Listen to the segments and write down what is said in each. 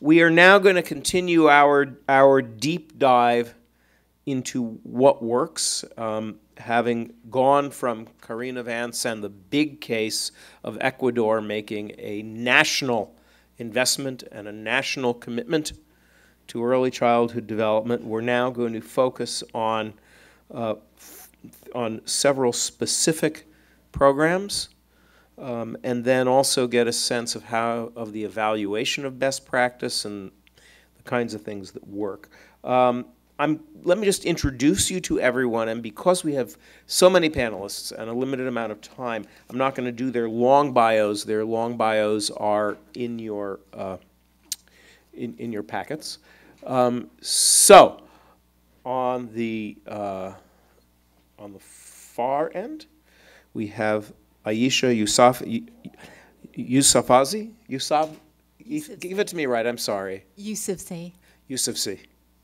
We are now going to continue our deep dive into what works, having gone from Karina Vance and the big case of Ecuador making a national investment and a national commitment to early childhood development. We're now going to focus on several specific programs, and then also get a sense of the evaluation of best practice and the kinds of things that work. Let me just introduce you to everyone, and because we have so many panelists and a limited amount of time, I'm not going to do their long bios. Their long bios are in your packets. So, on the far end, we have Aisha Yousafzai. Give it to me right, I'm sorry. Yousafzai. Yousafzai.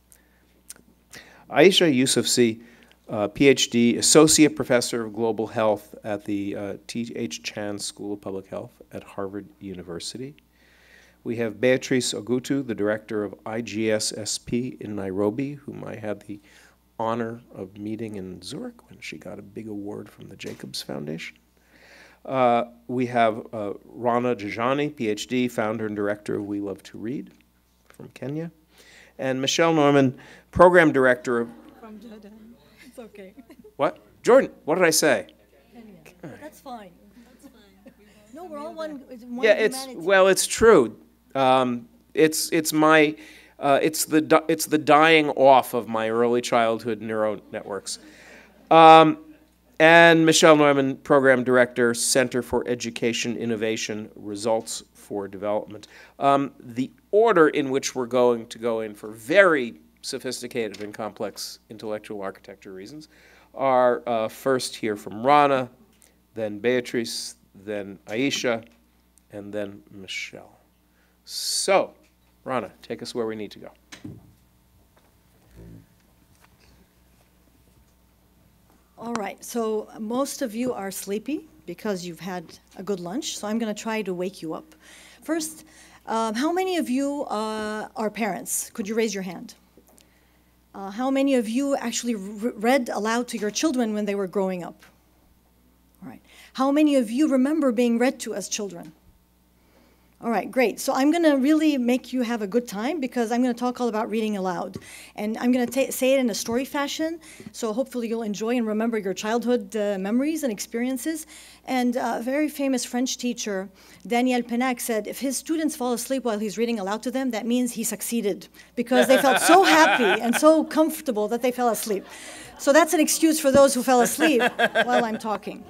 Aisha Yousafzai, PhD, Associate Professor of Global Health at the T.H. Chan School of Public Health at Harvard University. We have Beatrice Ogutu, the Director of IGSSP in Nairobi, whom I had the honor of meeting in Zurich when she got a big award from the Jacobs Foundation. We have Rana Dajani, PhD, Founder and Director of We Love to Read from Kenya. And Michelle Neuman, Program Director of... From Jordan. It's okay. What? Jordan, what did I say? Kenya. That's fine. That's fine. No, we're all one yeah, it's true. It's the dying off of my early childhood neural networks. And Michelle Neuman, Program Director, Center for Education Innovation, Results for Development. The order in which we're going to go in for very sophisticated and complex intellectual architecture reasons are first hear from Rana, then Beatrice, then Aisha, and then Michelle. So, Rana, take us where we need to go. All right, so most of you are sleepy because you've had a good lunch, so I'm going to try to wake you up. First, how many of you are parents? Could you raise your hand? How many of you actually read aloud to your children when they were growing up? All right. How many of you remember being read to as children? All right, great. So I'm going to really make you have a good time because I'm going to talk all about reading aloud. And I'm going to say it in a story fashion, so hopefully you'll enjoy and remember your childhood memories and experiences. And a very famous French teacher, Daniel Pennac, said if his students fall asleep while he's reading aloud to them, that means he succeeded because they felt so happy and so comfortable that they fell asleep. So that's an excuse for those who fell asleep while I'm talking.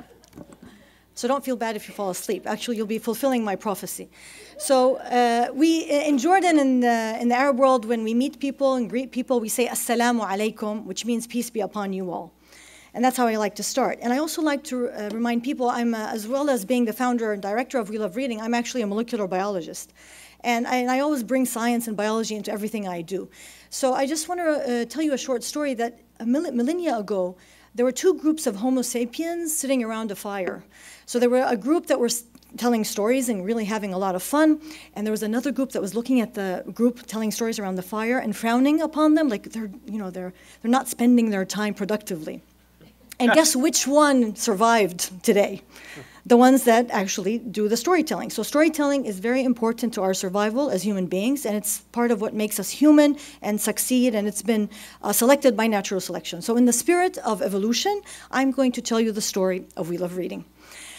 So don't feel bad if you fall asleep. Actually, you'll be fulfilling my prophecy. So in Jordan, in the Arab world, when we meet people and greet people, we say, Assalamu alaikum, which means peace be upon you all. And that's how I like to start. And I also like to remind people, as well as being the founder and director of We Love Reading, I'm actually a molecular biologist. And I always bring science and biology into everything I do. So I just want to tell you a short story that millennia ago, there were two groups of Homo sapiens sitting around a fire. So there were a group that were telling stories and really having a lot of fun, and there was another group that was looking at the group telling stories around the fire and frowning upon them, like they're not spending their time productively. And guess which one survived today? The ones that actually do the storytelling. So storytelling is very important to our survival as human beings, and it's part of what makes us human and succeed, and it's been selected by natural selection. So in the spirit of evolution, I'm going to tell you the story of We Love Reading.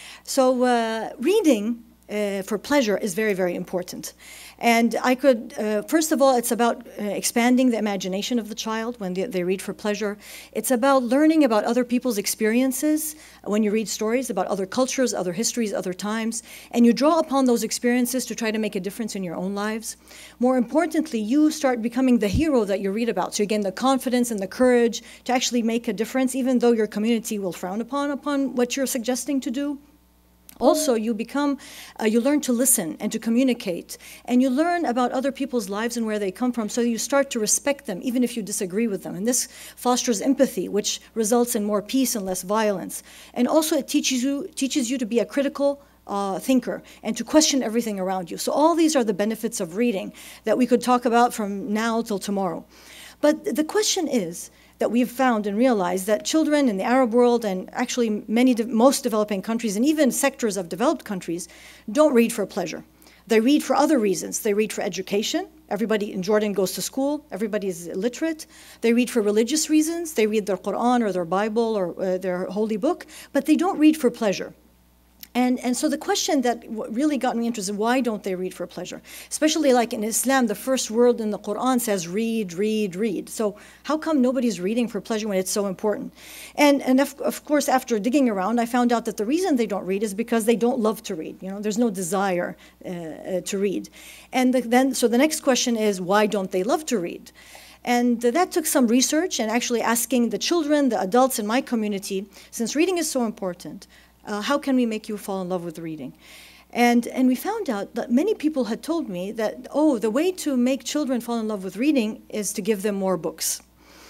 So reading for pleasure is very, very important. And I could, first of all, it's about expanding the imagination of the child when they read for pleasure. It's about learning about other people's experiences when you read stories about other cultures, other histories, other times. And you draw upon those experiences to try to make a difference in your own lives. More importantly, you start becoming the hero that you read about. So you gain the confidence and the courage to actually make a difference, even though your community will frown upon what you're suggesting to do. Also, you learn to listen and to communicate, and you learn about other people's lives and where they come from, so you start to respect them, even if you disagree with them. And this fosters empathy, which results in more peace and less violence. And also, it teaches you to be a critical thinker and to question everything around you. So all these are the benefits of reading that we could talk about from now till tomorrow. But the question is that we've found and realized that children in the Arab world and actually most developing countries and even sectors of developed countries don't read for pleasure. They read for other reasons. They read for education. Everybody in Jordan goes to school. Everybody is literate. They read for religious reasons. They read their Quran or their Bible or their holy book, but they don't read for pleasure. And so the question that really got me interested, why don't they read for pleasure? Especially like in Islam, the first word in the Quran says read, read, read. So how come nobody's reading for pleasure when it's so important? And of course, after digging around, I found out that the reason they don't read is because they don't love to read. You know, there's no desire to read. And so the next question is, why don't they love to read? And that took some research and actually asking the children, the adults in my community, since reading is so important, how can we make you fall in love with reading? And we found out that many people had told me that, oh, the way to make children fall in love with reading is to give them more books.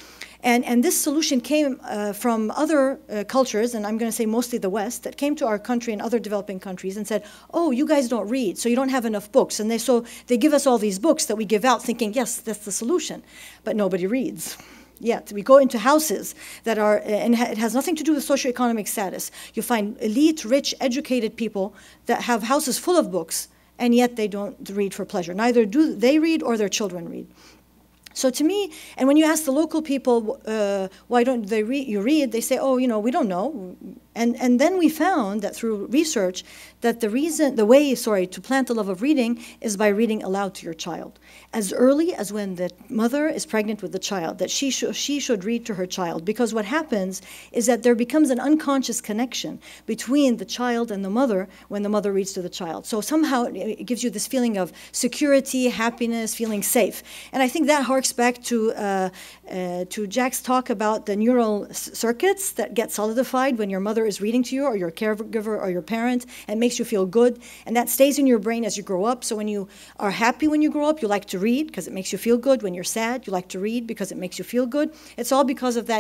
And this solution came from other cultures, and I'm going to say mostly the West, that came to our country and other developing countries and said, oh, you guys don't read, so you don't have enough books. And so they give us all these books that we give out thinking, yes, that's the solution. But nobody reads. Yet we go into houses that are, and it has nothing to do with socioeconomic status. You find elite, rich, educated people that have houses full of books, and yet they don't read for pleasure. Neither do they read or their children read. So to me, and when you ask the local people, why don't they read, they say, oh, you know, we don't know. And then we found that through research that the way to plant the love of reading is by reading aloud to your child. As early as when the mother is pregnant with the child, that she should read to her child. Because what happens is that there becomes an unconscious connection between the child and the mother when the mother reads to the child. So somehow it gives you this feeling of security, happiness, feeling safe. And I think that harks back to Jack's talk about the neural circuits that get solidified when your mother is reading to you, or your caregiver, or your parent, and makes you feel good. And that stays in your brain as you grow up. So when you are happy when you grow up, you like to read because it makes you feel good. When you're sad, you like to read because it makes you feel good. It's all because of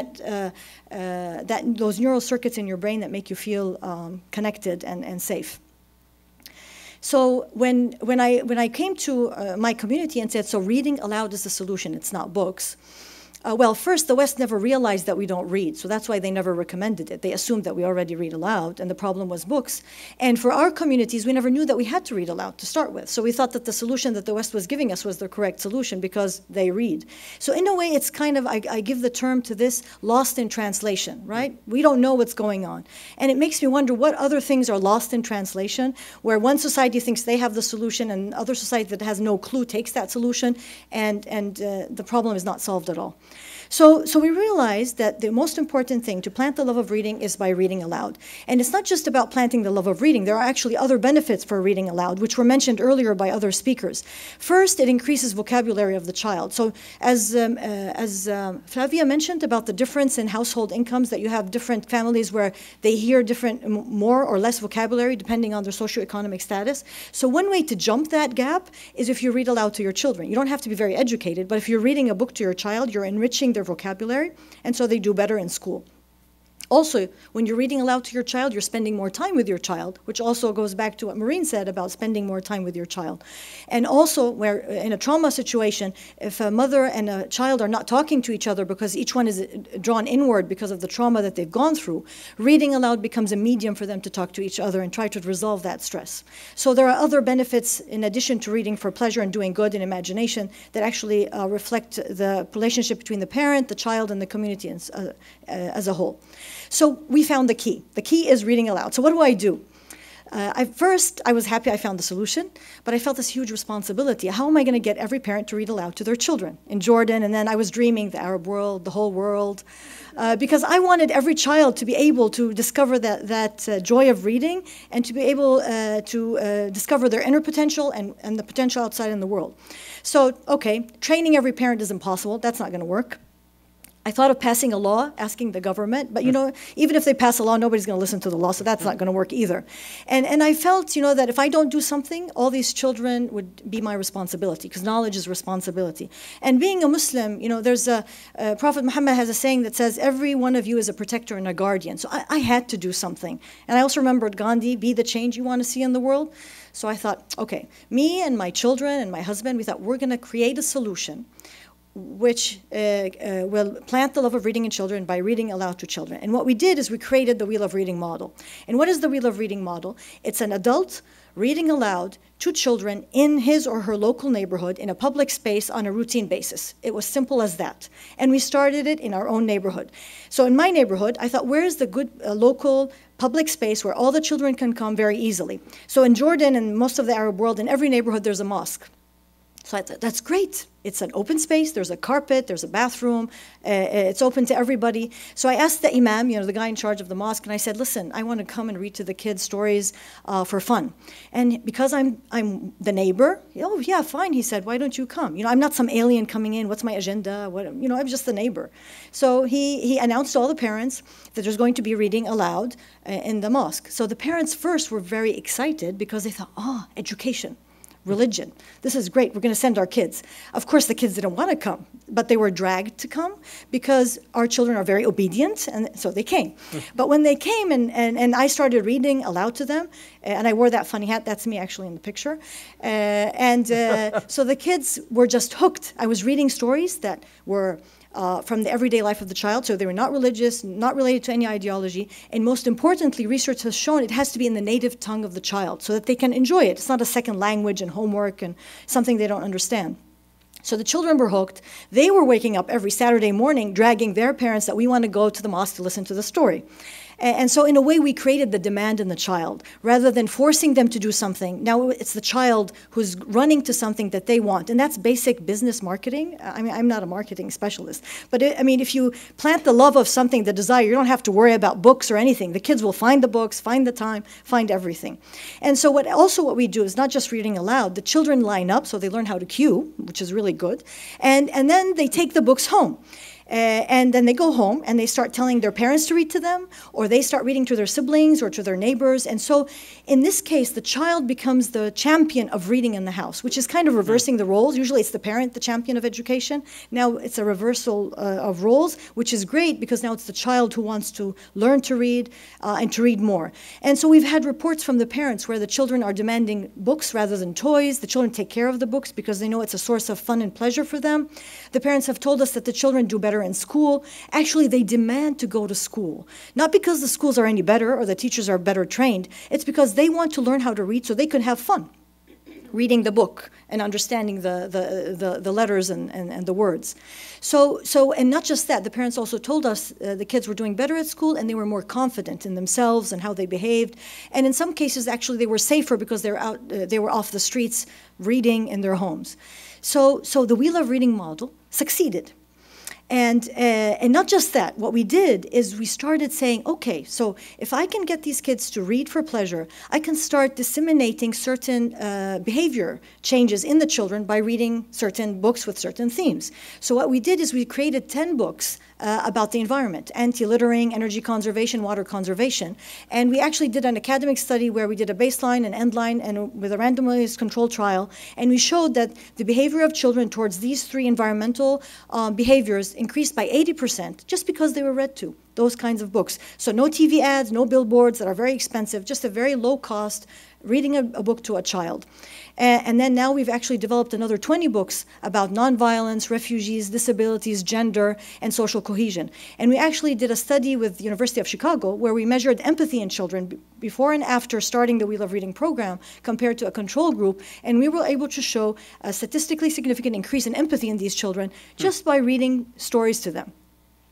those neural circuits in your brain that make you feel connected and safe. So when I came to my community and said, so reading aloud is the solution, it's not books. Well, first, the West never realized that we don't read, so that's why they never recommended it. They assumed that we already read aloud, and the problem was books. And for our communities, we never knew that we had to read aloud to start with. So we thought that the solution that the West was giving us was the correct solution because they read. So in a way, it's kind of, I give the term to this, lost in translation, right? We don't know what's going on. And it makes me wonder what other things are lost in translation, where one society thinks they have the solution and another society that has no clue takes that solution, and the problem is not solved at all. So we realized that the most important thing to plant the love of reading is by reading aloud. And it's not just about planting the love of reading. There are actually other benefits for reading aloud, which were mentioned earlier by other speakers. First, it increases vocabulary of the child. So as Flavia mentioned about the difference in household incomes, that you have different families where they hear different, more or less vocabulary depending on their socioeconomic status. So one way to jump that gap is if you read aloud to your children. You don't have to be very educated, but if you're reading a book to your child, you're enriching their vocabulary, and so they do better in school. Also, when you're reading aloud to your child, you're spending more time with your child, which also goes back to what Maureen said about spending more time with your child. And also, where in a trauma situation, if a mother and a child are not talking to each other because each one is drawn inward because of the trauma that they've gone through, reading aloud becomes a medium for them to talk to each other and try to resolve that stress. So there are other benefits in addition to reading for pleasure and doing good in imagination that actually reflect the relationship between the parent, the child, and the community as a whole. So we found the key. The key is reading aloud. So what do? First, I was happy I found the solution, but I felt this huge responsibility. How am I going to get every parent to read aloud to their children in Jordan? And then I was dreaming the Arab world, the whole world, because I wanted every child to be able to discover that joy of reading and to be able to discover their inner potential and the potential outside in the world. So, okay, training every parent is impossible. That's not going to work. I thought of passing a law, asking the government, but even if they pass a law, nobody's going to listen to the law, so that's not going to work either. And I felt, that if I don't do something, all these children would be my responsibility, because knowledge is responsibility. And being a Muslim, there's Prophet Muhammad has a saying that says, every one of you is a protector and a guardian. So I had to do something. And I also remembered Gandhi, be the change you want to see in the world. So I thought, okay, me and my children and my husband, we thought we're going to create a solution which will plant the love of reading in children by reading aloud to children. And what we did is we created the Wheel of Reading model. And what is the Wheel of Reading model? It's an adult reading aloud to children in his or her local neighborhood in a public space on a routine basis. It was simple as that. And we started it in our own neighborhood. So in my neighborhood, I thought, where is the good local public space where all the children can come very easily? So in Jordan and most of the Arab world, in every neighborhood, there's a mosque. So I thought, that's great. It's an open space. There's a carpet. There's a bathroom. It's open to everybody. So I asked the imam, the guy in charge of the mosque, and I said, listen, I want to come and read to the kids stories for fun. And because I'm the neighbor, oh, yeah, fine, he said, why don't you come? I'm not some alien coming in. What's my agenda? I'm just the neighbor. So he announced to all the parents that there's going to be reading aloud in the mosque. So the parents first were very excited because they thought, education. Religion. This is great. We're going to send our kids. Of course, the kids didn't want to come, but they were dragged to come because our children are very obedient, and so they came. But when they came and I started reading aloud to them, and I wore that funny hat, that's me actually in the picture, so the kids were just hooked. I was reading stories that were from the everyday life of the child, so they were not religious, not related to any ideology, and most importantly, research has shown it has to be in the native tongue of the child so that they can enjoy it. It's not a second language and homework and something they don't understand. So the children were hooked. They were waking up every Saturday morning dragging their parents that we want to go to the mosque to listen to the story. And so in a way, we created the demand in the child. Rather than forcing them to do something, now it's the child who's running to something that they want. And that's basic business marketing. I mean, I'm not a marketing specialist. But if you plant the love of something, the desire, you don't have to worry about books or anything. The kids will find the books, find the time, find everything. And so what we do is not just reading aloud. The children line up, so they learn how to queue, which is really good. And then they take the books home. And then they go home and they start telling their parents to read to them, or they start reading to their siblings or to their neighbors. And so in this case, the child becomes the champion of reading in the house, which is kind of reversing the roles. Usually it's the parent, the champion of education. Now it's a reversal of roles, which is great because now it's the child who wants to learn to read and to read more. And so we've had reports from the parents where the children are demanding books rather than toys. The children take care of the books because they know it's a source of fun and pleasure for them. The parents have told us that the children do better in school. Actually, they demand to go to school. Not because the schools are any better or the teachers are better trained. It's because they want to learn how to read so they can have fun reading the book and understanding the letters and the words. So, and not just that, the parents also told us the kids were doing better at school and they were more confident in themselves and how they behaved. And in some cases, actually, they were safer because they were off the streets reading in their homes. So the Wheel of Reading model succeeded. And not just that, what we did is we started saying, okay, so if I can get these kids to read for pleasure, I can start disseminating certain behavior changes in the children by reading certain books with certain themes. So what we did is we created 10 books about the environment, anti-littering, energy conservation, water conservation. And we actually did an academic study where we did a baseline and end line and with a randomized control trial. And we showed that the behavior of children towards these three environmental behaviors increased by 80% just because they were read to those kinds of books. So no TV ads, no billboards that are very expensive, just a very low cost reading a book to a child. And then now we've actually developed another 20 books about nonviolence, refugees, disabilities, gender, and social cohesion. And we actually did a study with the University of Chicago where we measured empathy in children before and after starting the Wheel of Reading program compared to a control group. And we were able to show a statistically significant increase in empathy in these children just by reading stories to them.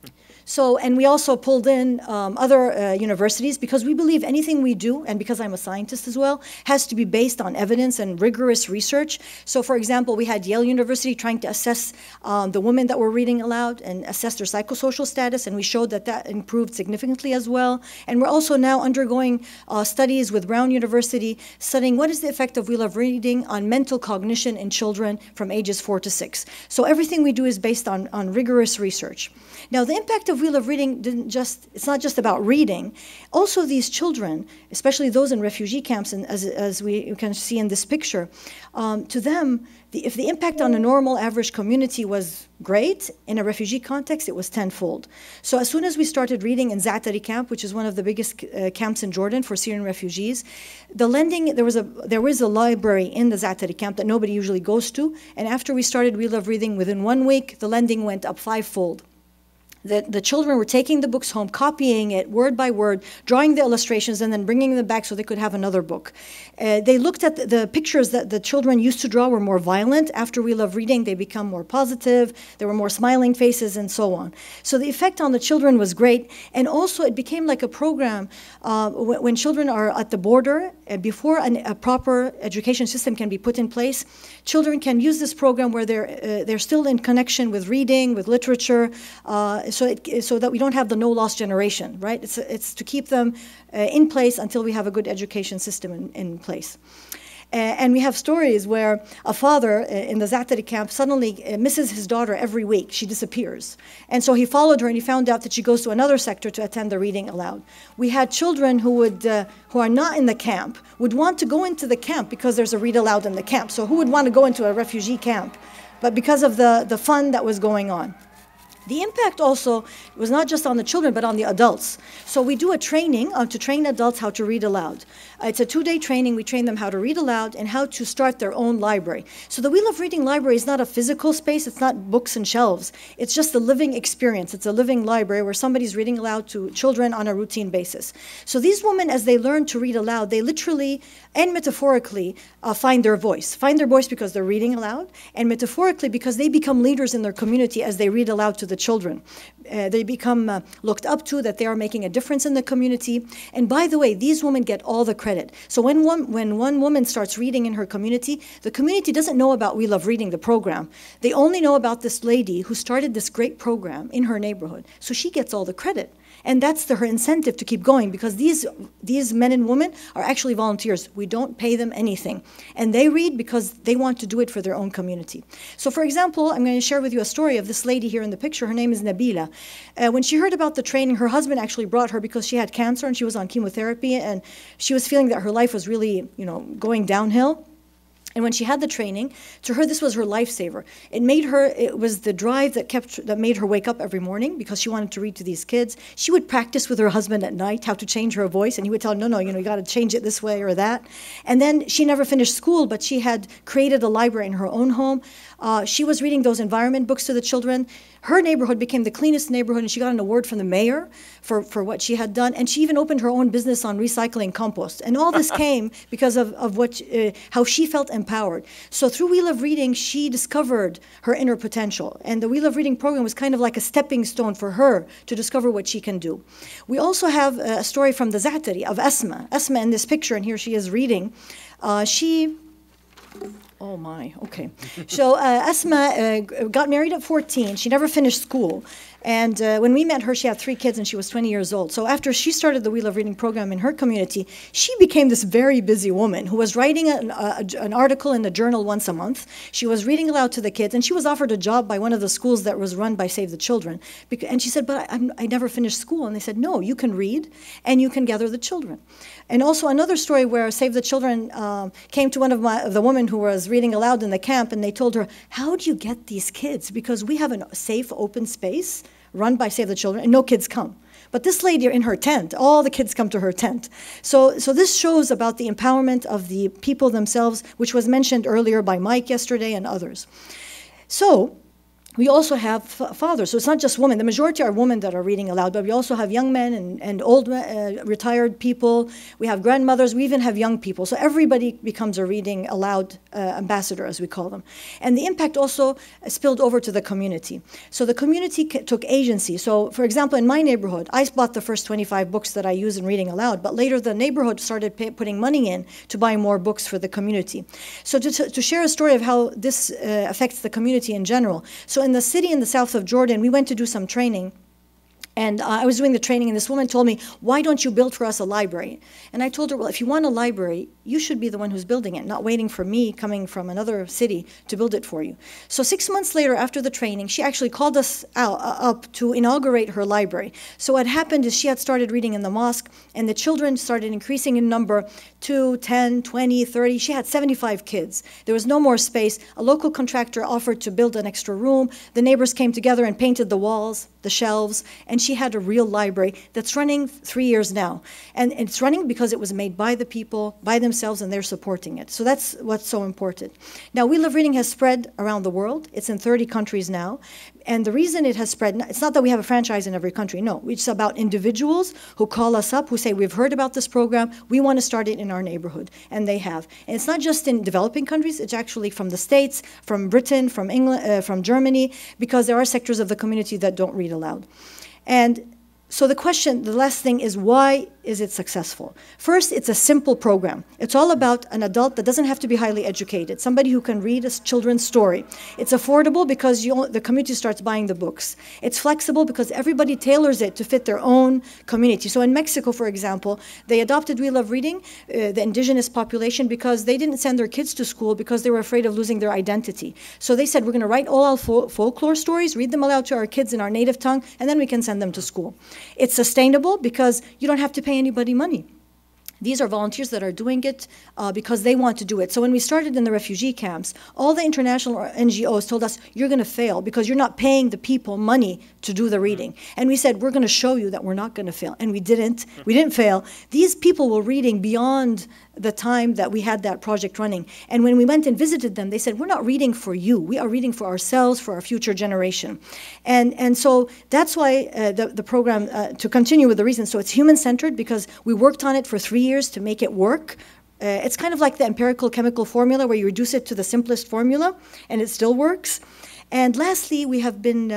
So, and we also pulled in other universities because we believe anything we do, and because I'm a scientist as well, has to be based on evidence and rigorous research. So, for example, we had Yale University trying to assess the women that were reading aloud and assess their psychosocial status, and we showed that that improved significantly as well. And we're also now undergoing studies with Brown University studying what is the effect of We Love Reading on mental cognition in children from ages 4 to 6. So everything we do is based on rigorous research. Now, the impact of We Love Reading it's not just about reading. Also, these children, especially those in refugee camps, and as we can see in this picture, to them, if the impact on a normal average community was great, in a refugee context, it was tenfold. So as soon as we started reading in Zaatari camp, which is one of the biggest camps in Jordan for Syrian refugees, there was a library in the Zaatari camp that nobody usually goes to, and after we started We Love Reading, within 1 week, the lending went up 5-fold. The children were taking the books home, copying it word by word, drawing the illustrations, and then bringing them back so they could have another book. They looked at the pictures that the children used to draw were more violent. After We Love Reading, they become more positive. There were more smiling faces and so on. So the effect on the children was great. And also it became like a program when children are at the border, before a proper education system can be put in place, children can use this program where they're still in connection with reading, with literature, so that we don't have the no-loss generation, right? It's to keep them in place until we have a good education system in place. And we have stories where a father in the Zaatari camp suddenly misses his daughter every week. She disappears. And so he followed her and he found out that she goes to another sector to attend the reading aloud. We had children who are not in the camp would want to go into the camp because there's a read aloud in the camp. So who would want to go into a refugee camp? But because of the fun that was going on. The impact also was not just on the children, but on the adults. So we do a training to train adults how to read aloud. It's a 2-day training. We train them how to read aloud and how to start their own library. So the We Love Reading library is not a physical space. It's not books and shelves. It's just a living experience. It's a living library where somebody's reading aloud to children on a routine basis. So these women, as they learn to read aloud, they literally and metaphorically find their voice. Find their voice because they're reading aloud, and metaphorically because they become leaders in their community as they read aloud to the children. They become looked up to, that they are making a difference in the community. And by the way, these women get all the credit. So when one woman starts reading in her community, the community doesn't know about We Love Reading, the program. They only know about this lady who started this great program in her neighborhood. So she gets all the credit. And that's her incentive to keep going, because these men and women are actually volunteers. We don't pay them anything. And they read because they want to do it for their own community. So for example, I'm going to share with you a story of this lady here in the picture. Her name is Nabila. When she heard about the training, her husband actually brought her because she had cancer and she was on chemotherapy, and she was feeling that her life was really, going downhill. And when she had the training, to her, this was her lifesaver. It was the drive that made her wake up every morning because she wanted to read to these kids. She would practice with her husband at night how to change her voice, and he would tell her, no, you got to change it this way or that. And then she never finished school, but she had created a library in her own home. She was reading those environment books to the children. Her neighborhood became the cleanest neighborhood, and she got an award from the mayor for what she had done. And she even opened her own business on recycling compost. And all this came because of how she felt empowered. So through We Love Reading, she discovered her inner potential. And the We Love Reading program was kind of like a stepping stone for her to discover what she can do. We also have a story from the Zaatari of Asma. Asma in this picture, and here she is reading. Oh my, okay. So Asma got married at 14. She never finished school. And when we met her, she had 3 kids and she was 20 years old. So after she started the We Love Reading program in her community, she became this very busy woman who was writing an article in a journal once a month. She was reading aloud to the kids, and she was offered a job by one of the schools that was run by Save the Children. And she said, but I never finished school. And they said, no, you can read and you can gather the children. And also another story where Save the Children came to one of the women who was reading aloud in the camp, and they told her, how do you get these kids? Because we have a safe, open space run by Save the Children, and no kids come. But this lady in her tent, all the kids come to her tent. So this shows about the empowerment of the people themselves, which was mentioned earlier by Mike yesterday and others. So we also have fathers. So it's not just women. The majority are women that are reading aloud, but we also have young men and old retired people. We have grandmothers. We even have young people. So everybody becomes a reading aloud ambassador, as we call them. And the impact also spilled over to the community. So the community took agency. So, for example, in my neighborhood, I bought the first 25 books that I use in reading aloud, but later the neighborhood started putting money in to buy more books for the community. So to share a story of how this affects the community in general. So in the city in the south of Jordan, we went to do some training. And I was doing the training, and this woman told me, why don't you build for us a library? And I told her, well, if you want a library, you should be the one who's building it, not waiting for me coming from another city to build it for you. So 6 months later, after the training, she actually called us up to inaugurate her library. So what happened is she had started reading in the mosque, and the children started increasing in number, 2, 10, 20, 30. She had 75 kids. There was no more space. A local contractor offered to build an extra room. The neighbors came together and painted the walls, the shelves, and she had a real library that's running 3 years now. And it's running because it was made by the people, by themselves, and they're supporting it. So that's what's so important. Now, We Love Reading has spread around the world. It's in 30 countries now. And the reason it has spread, it's not that we have a franchise in every country, no. It's about individuals who call us up, who say, we've heard about this program, we want to start it in our neighborhood. And they have. And it's not just in developing countries, it's actually from the States, from Britain, from England, from Germany, because there are sectors of the community that don't read aloud. And so the last thing is, why is it successful? First, it's a simple program. It's all about an adult that doesn't have to be highly educated, somebody who can read a children's story. It's affordable because the community starts buying the books. It's flexible because everybody tailors it to fit their own community. So in Mexico, for example, they adopted We Love Reading, the indigenous population, because they didn't send their kids to school because they were afraid of losing their identity. So they said, we're going to write all our folklore stories, read them aloud to our kids in our native tongue, and then we can send them to school. It's sustainable because you don't have to pay anybody money. These are volunteers that are doing it because they want to do it. So when we started in the refugee camps, all the international NGOs told us, you're going to fail because you're not paying the people money to do the reading. And we said, we're going to show you that we're not going to fail. And we didn't. We didn't fail. These people were reading beyond the time that we had that project running. And when we went and visited them, they said, we're not reading for you. We are reading for ourselves, for our future generation. And so that's why the program, to continue with the reason, so it's human-centered because we worked on it for 3 years to make it work. It's kind of like the empirical chemical formula where you reduce it to the simplest formula, and it still works. And lastly, we have been,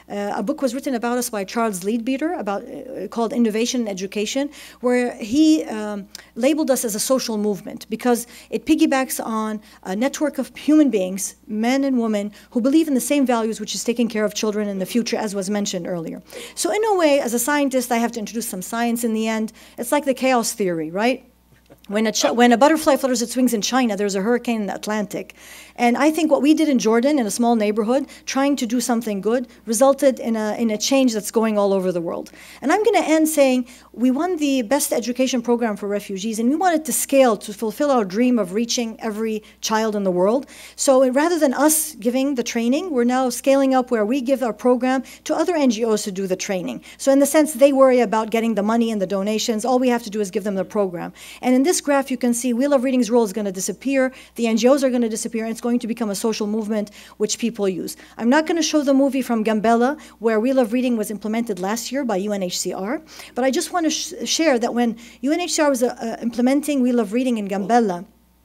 a book was written about us by Charles Leadbeater called Innovation in Education, where he labeled us as a social movement because it piggybacks on a network of human beings, men and women, who believe in the same values, which is taking care of children in the future, as was mentioned earlier. So in a way, as a scientist, I have to introduce some science in the end. It's like the chaos theory, right? When a butterfly flutters its wings in China, there's a hurricane in the Atlantic. And I think what we did in Jordan, in a small neighborhood, trying to do something good, resulted in a change that's going all over the world. And I'm going to end saying, we won the best education program for refugees, and we wanted to scale to fulfill our dream of reaching every child in the world. So rather than us giving the training, we're now scaling up where we give our program to other NGOs to do the training. So in the sense, they worry about getting the money and the donations. All we have to do is give them the program. And in this graph, you can see We Love Reading's role is going to disappear. The NGOs are going to disappear, and it's going to become a social movement which people use. I'm not going to show the movie from Gambella, where We Love Reading was implemented last year by UNHCR, but I just want to share that when UNHCR was implementing We Love Reading in Gambella,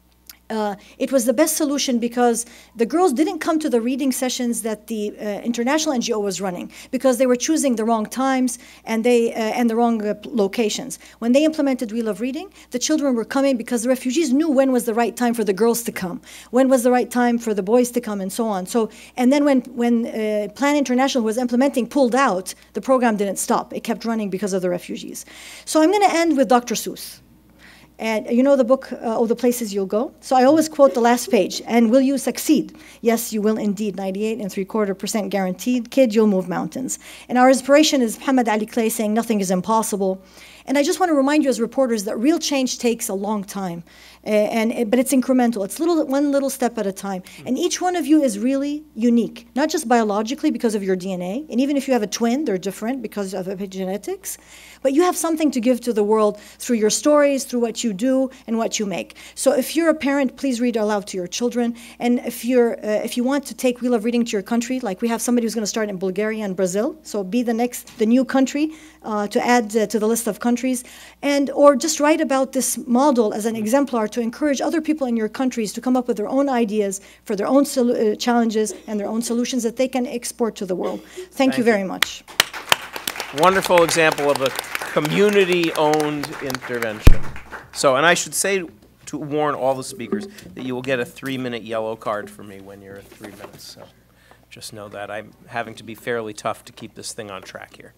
it was the best solution because the girls didn't come to the reading sessions that the international NGO was running because they were choosing the wrong times and the wrong locations. When they implemented We Love Reading, the children were coming because the refugees knew when was the right time for the girls to come, when was the right time for the boys to come, and so on. So, and then when Plan International was implementing pulled out, the program didn't stop. It kept running because of the refugees. So I'm going to end with Dr. Seuss. And you know the book, Oh, the Places You'll Go? So I always quote the last page. And will you succeed? Yes, you will indeed. 98.75% guaranteed. Kid, you'll move mountains. And our inspiration is Muhammad Ali Clay saying nothing is impossible. And I just want to remind you as reporters that real change takes a long time, but it's incremental. It's one little step at a time. And each one of you is really unique, not just biologically because of your DNA, and even if you have a twin, they're different because of epigenetics, but you have something to give to the world through your stories, through what you do, and what you make. So if you're a parent, please read aloud to your children. And if you want to take Wheel of Reading to your country, like we have somebody who's going to start in Bulgaria and Brazil, so be the new country to add to the list of countries, or just write about this model as an exemplar to encourage other people in your countries to come up with their own ideas for their own challenges and their own solutions that they can export to the world. Thank you very much. Wonderful example of a community-owned intervention. So, and I should say to warn all the speakers that you will get a 3-minute yellow card from me when you're at 3 minutes. So just know that I'm having to be fairly tough to keep this thing on track here.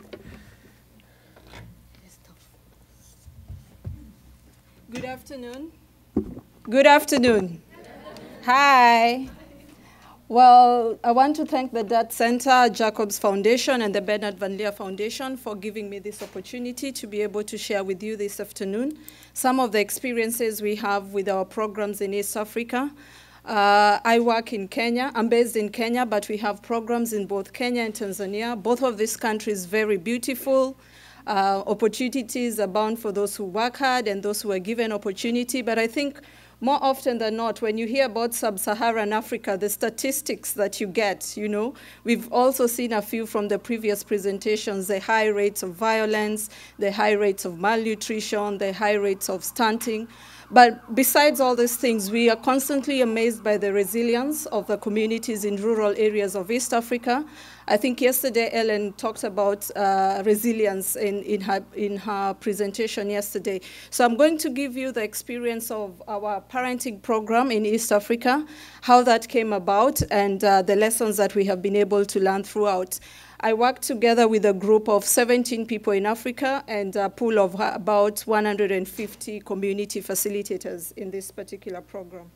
Good afternoon. Good afternoon. Hi. Well, I want to thank the Dutch Center, Jacobs Foundation, and the Bernard Van Leer Foundation for giving me this opportunity to be able to share with you this afternoon some of the experiences we have with our programs in East Africa. I work in Kenya. I'm based in Kenya, but we have programs in both Kenya and Tanzania. Both of these countries very beautiful. Opportunities abound for those who work hard and those who are given opportunity. But I think more often than not, when you hear about sub-Saharan Africa, the statistics that you get, we've also seen a few from the previous presentations, the high rates of violence, the high rates of malnutrition, the high rates of stunting. But besides all these things, we are constantly amazed by the resilience of the communities in rural areas of East Africa. I think yesterday Ellen talked about resilience in her presentation yesterday. So I'm going to give you the experience of our parenting program in East Africa, how that came about, and the lessons that we have been able to learn throughout. I worked together with a group of 17 people in Africa and a pool of about 150 community facilitators in this particular program.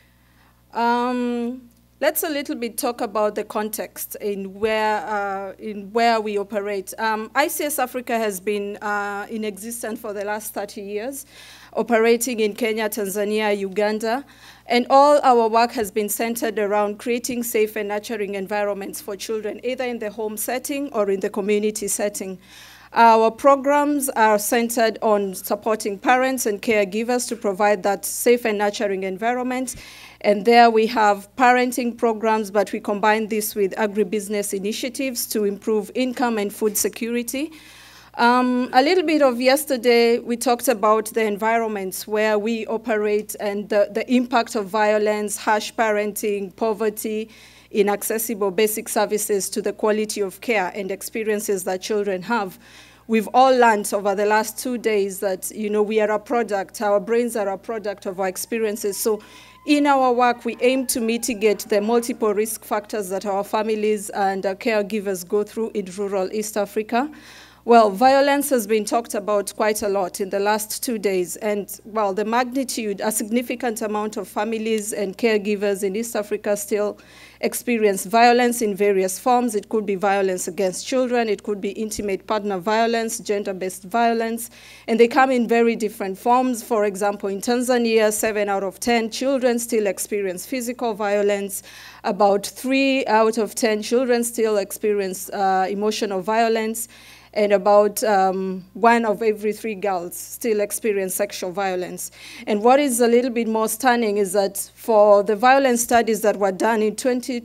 Let's a little bit talk about the context in where we operate. ICS Africa has been in existence for the last 30 years, operating in Kenya, Tanzania, Uganda, and all our work has been centered around creating safe and nurturing environments for children, either in the home setting or in the community setting. Our programs are centered on supporting parents and caregivers to provide that safe and nurturing environment. And there we have parenting programs, but we combine this with agribusiness initiatives to improve income and food security. A little bit of yesterday, we talked about the environments where we operate and the impact of violence, harsh parenting, poverty, inaccessible basic services to the quality of care and experiences that children have. We've all learned over the last 2 days that, we are a product, our brains are a product of our experiences. So in our work, we aim to mitigate the multiple risk factors that our families and our caregivers go through in rural East Africa. Well, violence has been talked about quite a lot in the last 2 days. And, well, the magnitude, a significant amount of families and caregivers in East Africa still experience violence in various forms. It could be violence against children. It could be intimate partner violence, gender-based violence. And they come in very different forms. For example, in Tanzania, 7 out of 10 children still experience physical violence. About 3 out of 10 children still experience emotional violence. And about 1 of every 3 girls still experience sexual violence. And what is a little bit more stunning is that for the violence studies that were done in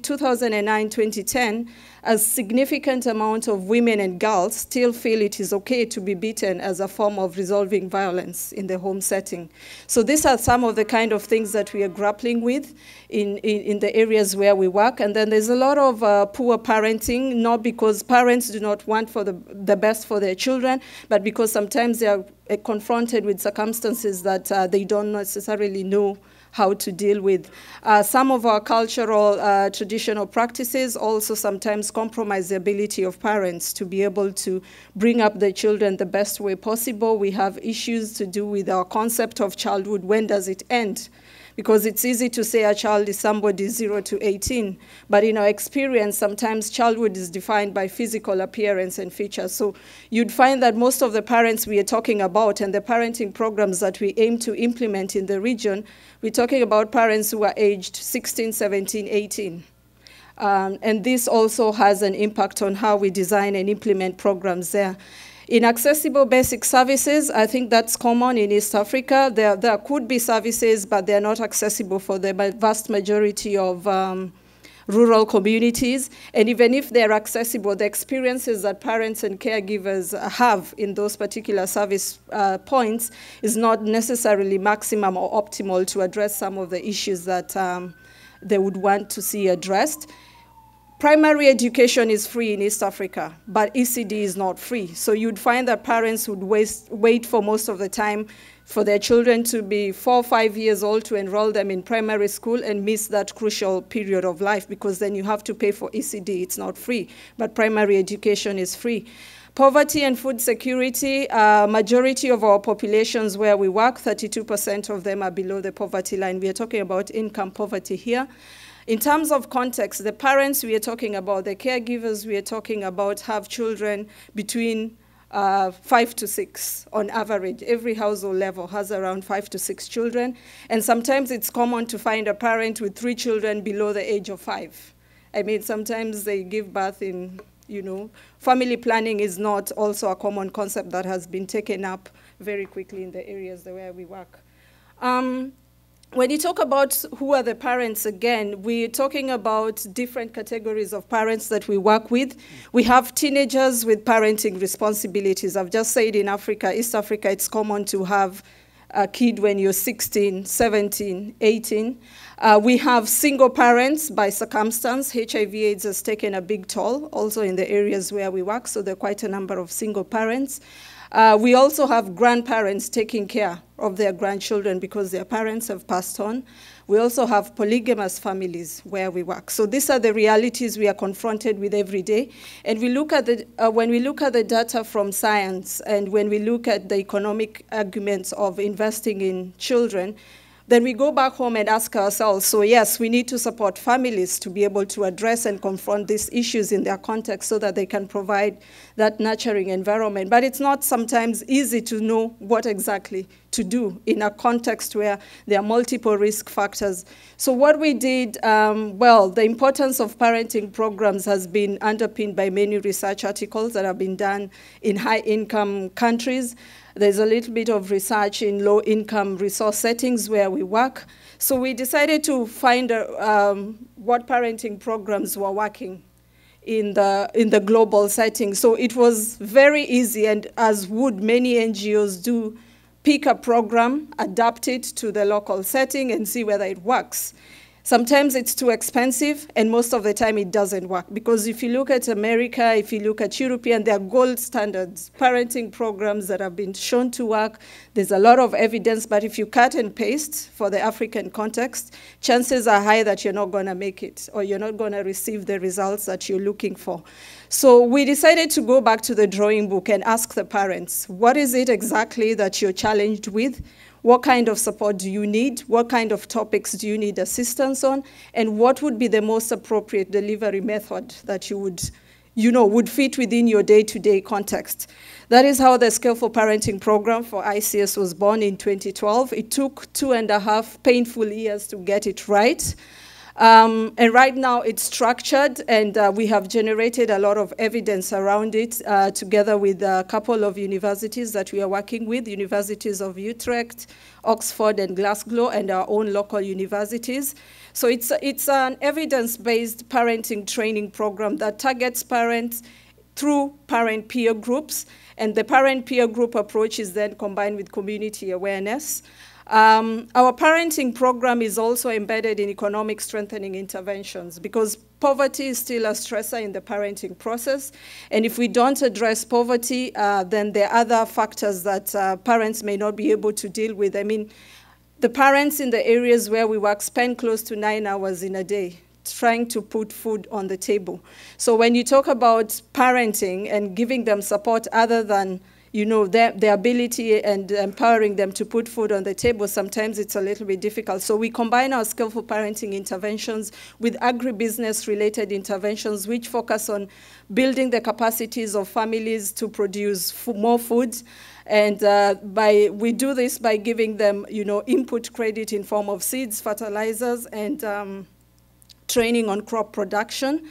2009-2010, a significant amount of women and girls still feel it is okay to be beaten as a form of resolving violence in the home setting. So these are some of the kind of things that we are grappling with in the areas where we work. And then there's a lot of poor parenting, not because parents do not want for the best for their children, but because sometimes they are confronted with circumstances that they don't necessarily know how to deal with. Some of our cultural traditional practices also sometimes compromise the ability of parents to be able to bring up their children the best way possible. We have issues to do with our concept of childhood. When does it end? because it's easy to say a child is somebody 0 to 18, but in our experience, sometimes childhood is defined by physical appearance and features. So you'd find that most of the parents we are talking about and the parenting programs that we aim to implement in the region, we're talking about parents who are aged 16, 17, 18. And this also has an impact on how we design and implement programs there. In accessible basic services, I think that's common in East Africa. There could be services, but they're not accessible for the vast majority of rural communities. And even if they're accessible, the experiences that parents and caregivers have in those particular service points is not necessarily maximum or optimal to address some of the issues that they would want to see addressed. Primary education is free in East Africa, but ECD is not free. So you'd find that parents would wait for most of the time for their children to be 4 or 5 years old to enroll them in primary school and miss that crucial period of life, because then you have to pay for ECD. It's not free, but primary education is free. Poverty and food security, majority of our populations where we work, 32% of them are below the poverty line. We are talking about income poverty here. In terms of context, the parents we are talking about, the caregivers we are talking about have children between 5 to 6 on average. Every household level has around 5 to 6 children. And sometimes it's common to find a parent with 3 children below the age of 5. I mean, sometimes they give birth in, family planning is not also a common concept that has been taken up very quickly in the areas where we work. When you talk about who are the parents, again, we're talking about different categories of parents that we work with. We have teenagers with parenting responsibilities. I've just said in Africa, East Africa, it's common to have a kid when you're 16, 17, 18. We have single parents by circumstance. HIV/AIDS has taken a big toll also in the areas where we work, so there are quite a number of single parents. We also have grandparents taking care of their grandchildren because their parents have passed on. We also have polygamous families where we work. So these are the realities we are confronted with every day. And we look at when we look at the data from science and when we look at the economic arguments of investing in children, then we go back home and ask ourselves, so yes, we need to support families to be able to address and confront these issues in their context so that they can provide that nurturing environment. But it's not sometimes easy to know what exactly to do in a context where there are multiple risk factors. So what we did, the importance of parenting programs has been underpinned by many research articles that have been done in high-income countries. There's a little bit of research in low-income resource settings where we work. So we decided to find what parenting programs were working in the global setting. So it was very easy, and as would many NGOs do, pick a program, adapt it to the local setting, and see whether it works. Sometimes it's too expensive, and most of the time it doesn't work. Because if you look at America, if you look at European, there are gold standards, parenting programs that have been shown to work. There's a lot of evidence, but if you cut and paste for the African context, chances are high that you're not going to make it, or you're not going to receive the results that you're looking for. So we decided to go back to the drawing book and ask the parents, what is it exactly that you're challenged with? What kind of support do you need? What kind of topics do you need assistance on? And what would be the most appropriate delivery method that you would fit within your day-to-day context? That is how the Skillful Parenting Program for ICS was born in 2012. It took 2.5 painful years to get it right. And right now it's structured, and we have generated a lot of evidence around it together with a couple of universities that we are working with, universities of Utrecht, Oxford, and Glasgow, and our own local universities. So it's an evidence-based parenting training program that targets parents through parent peer groups, and the parent peer group approach is then combined with community awareness. Our parenting program is also embedded in economic strengthening interventions because poverty is still a stressor in the parenting process. And if we don't address poverty, then there are other factors that parents may not be able to deal with. I mean, the parents in the areas where we work spend close to 9 hours in a day trying to put food on the table. So when you talk about parenting and giving them support other than you know, their ability and empowering them to put food on the table, sometimes it's a little bit difficult. So we combine our skillful parenting interventions with agribusiness-related interventions, which focus on building the capacities of families to produce more food. And we do this by giving them, you know, input credit in form of seeds, fertilizers, and training on crop production.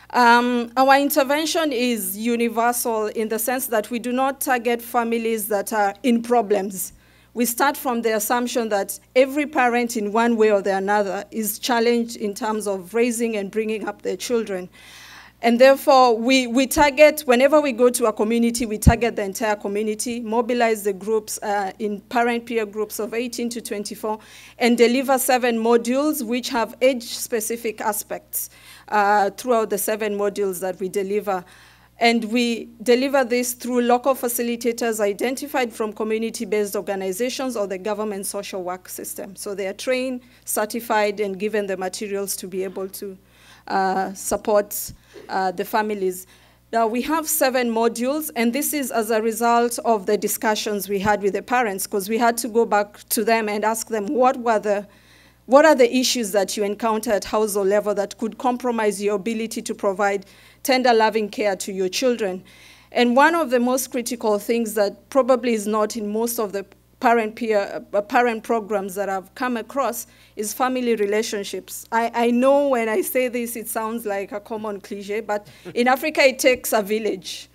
Our intervention is universal in the sense that we do not target families that are in problems. We start from the assumption that every parent in one way or the another is challenged in terms of raising and bringing up their children. And therefore, we target, whenever we go to a community, we target the entire community, mobilize the groups in parent peer groups of 18 to 24, and deliver 7 modules which have age-specific aspects throughout the 7 modules that we deliver. And we deliver this through local facilitators identified from community-based organizations or the government social work system. So they are trained, certified, and given the materials to be able to support the families. Now, we have 7 modules, and this is as a result of the discussions we had with the parents, because we had to go back to them and ask them what are the issues that you encounter at household level that could compromise your ability to provide tender, loving care to your children. And one of the most critical things that probably is not in most of the parent programs that I've come across is family relationships. I know when I say this, it sounds like a common cliche, but in Africa, it takes a village.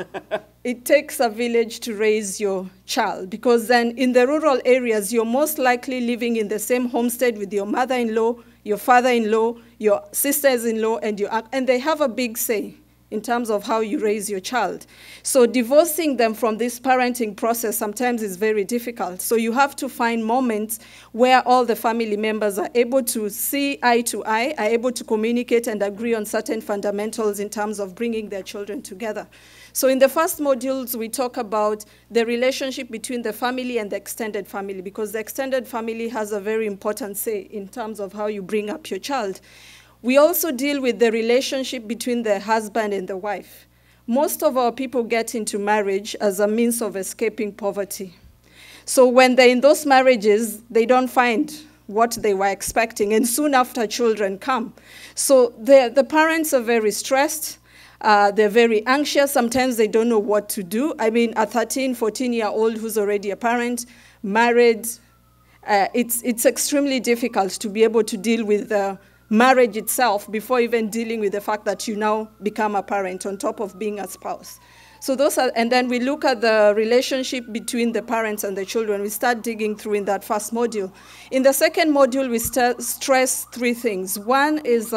It takes a village to raise your child, because then in the rural areas, you're most likely living in the same homestead with your mother-in-law, your father-in-law, your sisters-in-law, and they have a big say in terms of how you raise your child. So divorcing them from this parenting process sometimes is very difficult. So you have to find moments where all the family members are able to see eye to eye, are able to communicate and agree on certain fundamentals in terms of bringing their children together. So in the first modules, we talk about the relationship between the family and the extended family, because the extended family has a very important say in terms of how you bring up your child. We also deal with the relationship between the husband and the wife. Most of our people get into marriage as a means of escaping poverty. So when they're in those marriages, they don't find what they were expecting, and soon after children come. So the parents are very stressed. They're very anxious. Sometimes they don't know what to do. I mean, a 13, 14-year-old who's already a parent, married, it's extremely difficult to be able to deal with marriage itself before even dealing with the fact that you now become a parent on top of being a spouse. So and then we look at the relationship between the parents and the children. We start digging through in that first module. In the second module, we stress 3 things. One is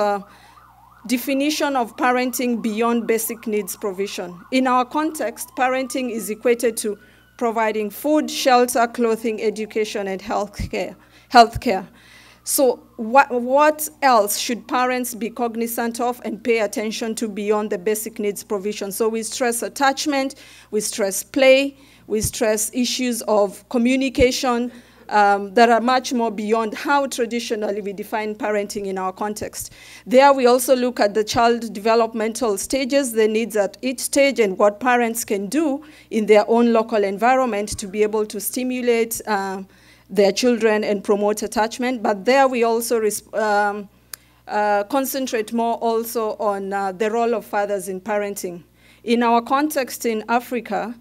definition of parenting beyond basic needs provision. In our context, parenting is equated to providing food, shelter, clothing, education, and healthcare. So what else should parents be cognizant of and pay attention to beyond the basic needs provision? So we stress attachment, we stress play, we stress issues of communication that are much more beyond how traditionally we define parenting in our context. There we also look at the child developmental stages, the needs at each stage, and what parents can do in their own local environment to be able to stimulate their children and promote attachment. But there we also concentrate more also on the role of fathers in parenting. In our context in Africa,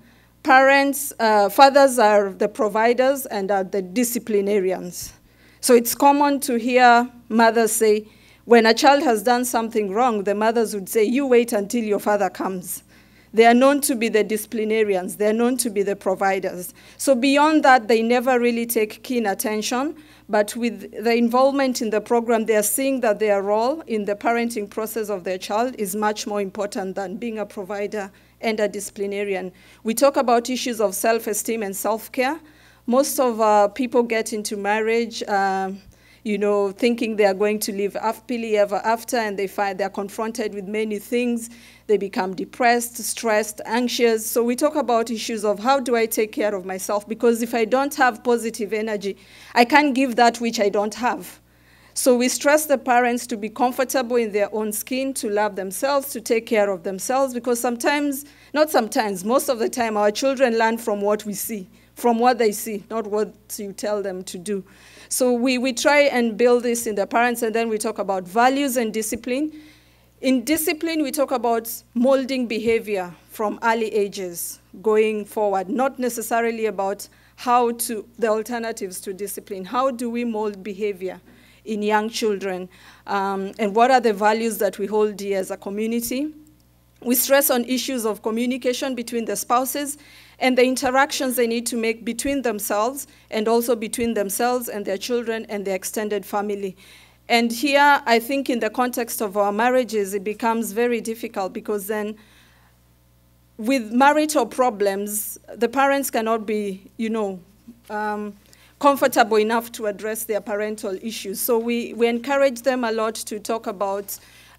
fathers are the providers and are the disciplinarians. So it's common to hear mothers say, when a child has done something wrong, the mothers would say, you wait until your father comes. They are known to be the disciplinarians. They are known to be the providers. So beyond that, they never really take keen attention. But with the involvement in the program, they are seeing that their role in the parenting process of their child is much more important than being a provider and a disciplinarian. We talk about issues of self-esteem and self-care. Most of people get into marriage thinking they are going to live happily ever after, and they find they're confronted with many things. They become depressed, stressed, anxious. So we talk about issues of how do I take care of myself? Because if I don't have positive energy, I can't give that which I don't have. So we stress the parents to be comfortable in their own skin, to love themselves, to take care of themselves, because sometimes, not sometimes, most of the time, our children learn from what we see, from what they see, not what you tell them to do. So we try and build this in the parents, and then we talk about values and discipline. In discipline, we talk about molding behavior from early ages going forward, not necessarily about the alternatives to discipline. How do we mold behavior in young children, and what are the values that we hold dear as a community? We stress on issues of communication between the spouses and the interactions they need to make between themselves and also between themselves and their children and their extended family. And here, I think in the context of our marriages, it becomes very difficult because then with marital problems, the parents cannot be, comfortable enough to address their parental issues. So we encourage them a lot to talk about,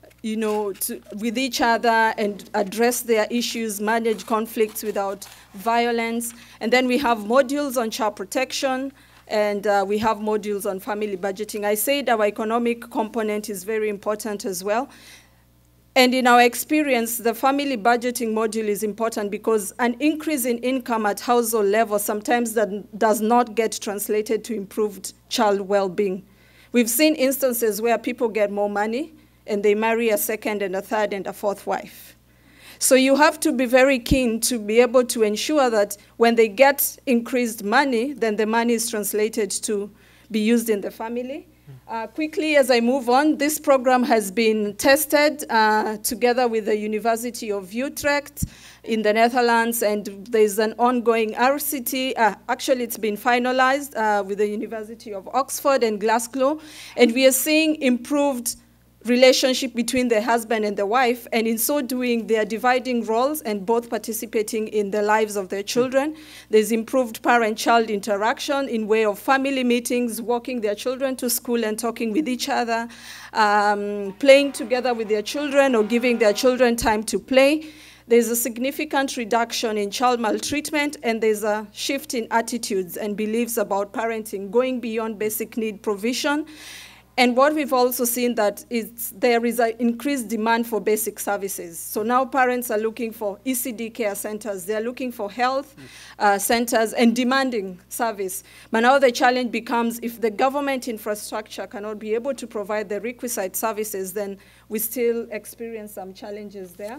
with each other and address their issues, manage conflicts without violence. And then we have modules on child protection, and we have modules on family budgeting. I said our economic component is very important as well. And in our experience, the family budgeting module is important because an increase in income at household level sometimes that does not get translated to improved child well-being. We've seen instances where people get more money and they marry a second and a third and a fourth wife. So you have to be very keen to be able to ensure that when they get increased money, then the money is translated to be used in the family. Quickly, as I move on, this program has been tested together with the University of Utrecht in the Netherlands, and there's an ongoing RCT. Actually, it's been finalized with the University of Oxford and Glasgow, and we are seeing improved relationship between the husband and the wife, and in so doing, they are dividing roles and both participating in the lives of their children. There's improved parent-child interaction in way of family meetings, walking their children to school and talking with each other, playing together with their children or giving their children time to play. There's a significant reduction in child maltreatment, and there's a shift in attitudes and beliefs about parenting, going beyond basic need provision. And what we've also seen that there is an increased demand for basic services. So now parents are looking for ECD care centers. They're looking for health centers and demanding service. But now the challenge becomes if the government infrastructure cannot be able to provide the requisite services, then we still experience some challenges there.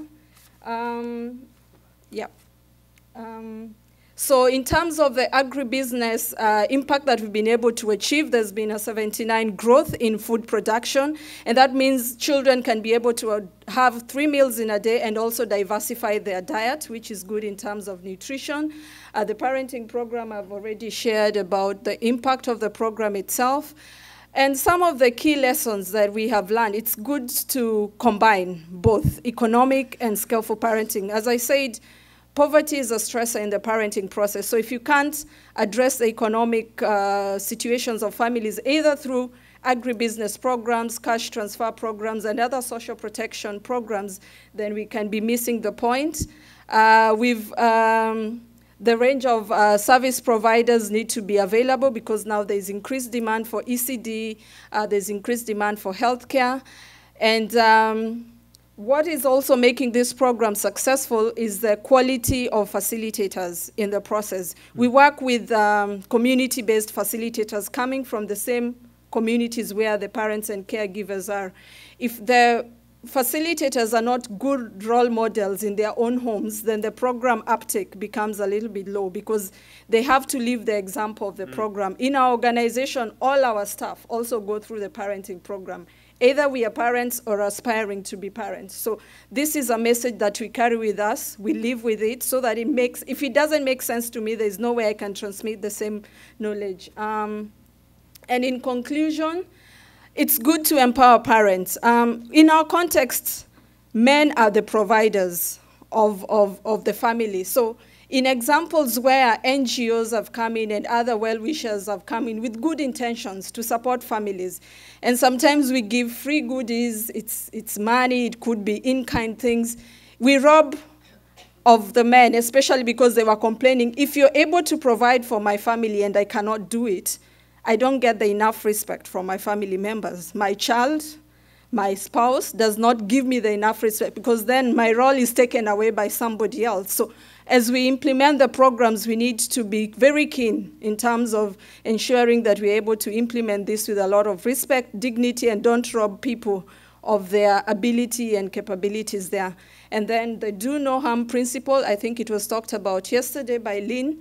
So in terms of the agribusiness impact that we've been able to achieve, there's been a 79% growth in food production, and that means children can be able to have 3 meals in a day and also diversify their diet, which is good in terms of nutrition. The parenting program, I've already shared about the impact of the program itself. And some of the key lessons that we have learned, it's good to combine both economic and skillful parenting. As I said, poverty is a stressor in the parenting process. So if you can't address the economic situations of families, either through agribusiness programs, cash transfer programs, and other social protection programs, then we can be missing the point. The range of service providers need to be available because now there's increased demand for ECD, there's increased demand for healthcare, and what is also making this program successful is the quality of facilitators in the process. We work with community-based facilitators coming from the same communities where the parents and caregivers are. If the facilitators are not good role models in their own homes, then the program uptake becomes a little bit low because they have to live the example of the program. In our organization, all our staff also go through the parenting program. Either we are parents or aspiring to be parents. So this is a message that we carry with us. We live with it so that it makes, if it doesn't make sense to me, there's no way I can transmit the same knowledge. And in conclusion, it's good to empower parents. In our context, men are the providers of the family. So in examples where NGOs have come in and other well-wishers have come in with good intentions to support families, and sometimes we give free goodies, it's money, it could be in-kind things, we rob of the men, especially because they were complaining, if you're able to provide for my family and I cannot do it, I don't get the enough respect from my family members. My child, my spouse does not give me the enough respect, because then my role is taken away by somebody else. So as we implement the programs, we need to be very keen in terms of ensuring that we're able to implement this with a lot of respect, dignity, and don't rob people of their ability and capabilities there. And then the do no harm principle, I think it was talked about yesterday by Lynn.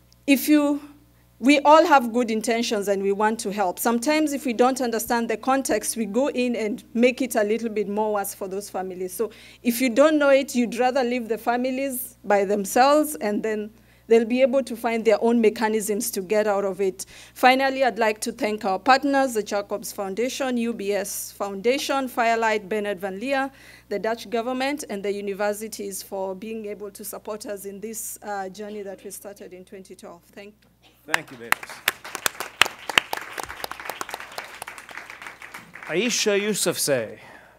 We all have good intentions and we want to help. Sometimes if we don't understand the context, we go in and make it a little bit more worse for those families. So if you don't know it, you'd rather leave the families by themselves, and then they'll be able to find their own mechanisms to get out of it. Finally, I'd like to thank our partners, the Jacobs Foundation, UBS Foundation, Firelight, Bernard Van Leer, the Dutch government, and the universities for being able to support us in this journey that we started in 2012. Thank you. Thank you, Beatrice. Aisha Yousafzai.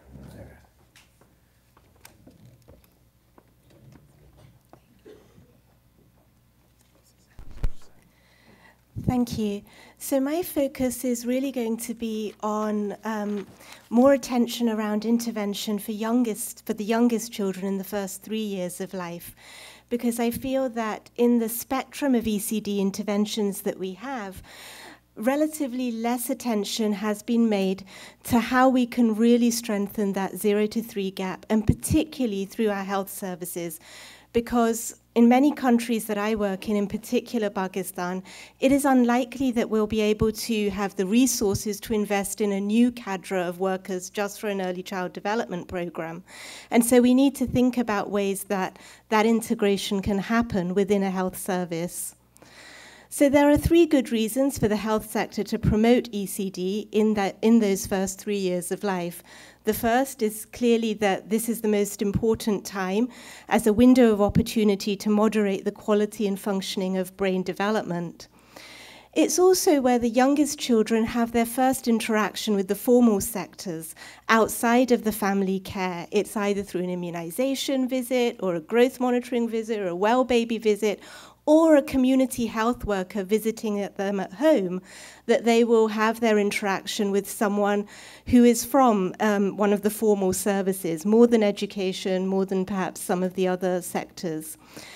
Thank you. So my focus is really going to be on more attention around intervention for the youngest children in the first 3 years of life, because I feel that in the spectrum of ECD interventions that we have, relatively less attention has been made to how we can really strengthen that 0 to 3 gap, and particularly through our health services. Because in many countries that I work in particular Pakistan, it is unlikely that we'll be able to have the resources to invest in a new cadre of workers just for an early child development program. And so we need to think about ways that that integration can happen within a health service. So there are 3 good reasons for the health sector to promote ECD in those first 3 years of life. The first is clearly that this is the most important time as a window of opportunity to moderate the quality and functioning of brain development. It's also where the youngest children have their first interaction with the formal sectors outside of the family care. It's either through an immunization visit or a growth monitoring visit or a well baby visit, or a community health worker visiting them at home, that they will have their interaction with someone who is from one of the formal services, more than education, more than perhaps some of the other sectors.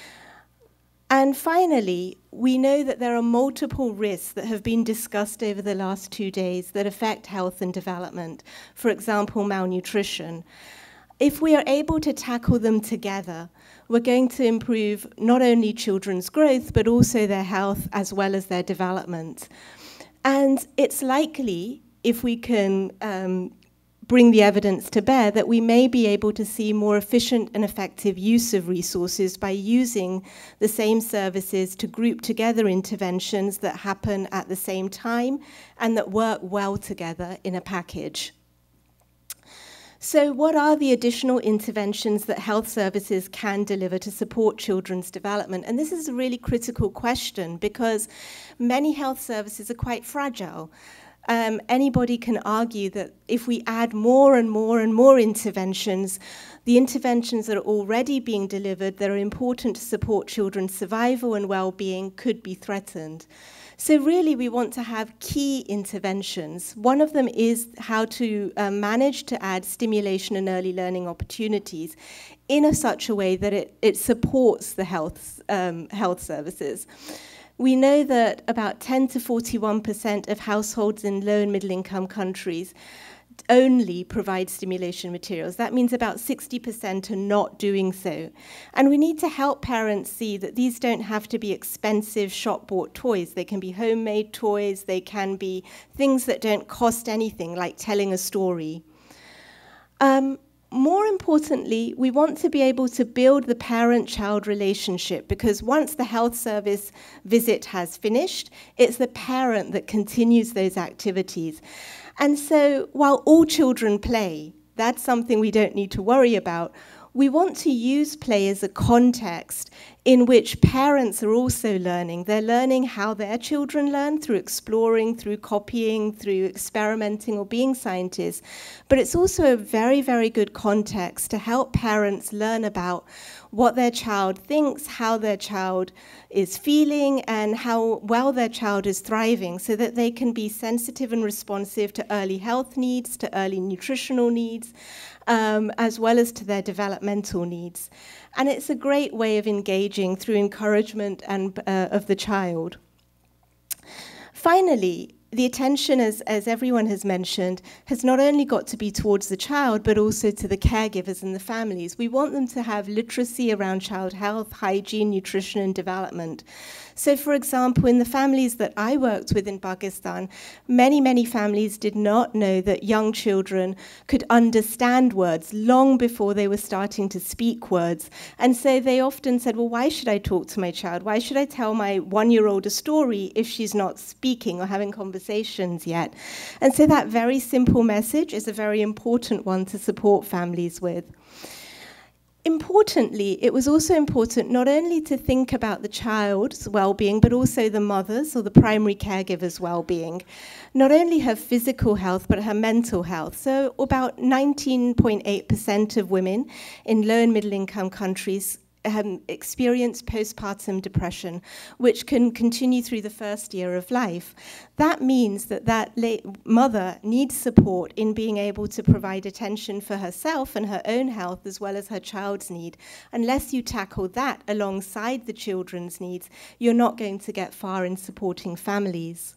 And finally, we know that there are multiple risks that have been discussed over the last 2 days that affect health and development, for example, malnutrition. If we are able to tackle them together, we're going to improve not only children's growth, but also their health as well as their development. And it's likely, if we can bring the evidence to bear, that we may be able to see more efficient and effective use of resources by using the same services to group together interventions that happen at the same time and that work well together in a package. So what are the additional interventions that health services can deliver to support children's development? And this is a really critical question because many health services are quite fragile. Anybody can argue that if we add more and more and more interventions, the interventions that are already being delivered that are important to support children's survival and well-being could be threatened. So really, we want to have key interventions. One of them is how to manage to add stimulation and early learning opportunities in such a way that it supports the health services. We know that about 10 to 41% of households in low and middle income countries only provide stimulation materials. That means about 60% are not doing so. And we need to help parents see that these don't have to be expensive shop-bought toys. They can be homemade toys. They can be things that don't cost anything, like telling a story. More importantly, we want to be able to build the parent-child relationship, because once the health service visit has finished, it's the parent that continues those activities. And so while all children play, that's something we don't need to worry about. We want to use play as a context in which parents are also learning. They're learning how their children learn through exploring, through copying, through experimenting or being scientists. But it's also a very, very good context to help parents learn about what their child thinks, how their child is feeling, and how well their child is thriving, so that they can be sensitive and responsive to early health needs, to early nutritional needs, as well as to their developmental needs. And it's a great way of engaging through encouragement and of the child. Finally, the attention, as everyone has mentioned, has not only got to be towards the child, but also to the caregivers and the families. We want them to have literacy around child health, hygiene, nutrition, and development. So, for example, in the families that I worked with in Pakistan, many, many families did not know that young children could understand words long before they were starting to speak words. And so they often said, well, why should I talk to my child? Why should I tell my one-year-old a story if she's not speaking or having conversations yet? And so that very simple message is a very important one to support families with. Importantly, it was also important not only to think about the child's well-being, but also the mother's or the primary caregiver's well-being. Not only her physical health, but her mental health. So about 19.8% of women in low and middle-income countries experience postpartum depression, which can continue through the first year of life. That means that mother needs support in being able to provide attention for herself and her own health as well as her child's need. Unless you tackle that alongside the children's needs, you're not going to get far in supporting families.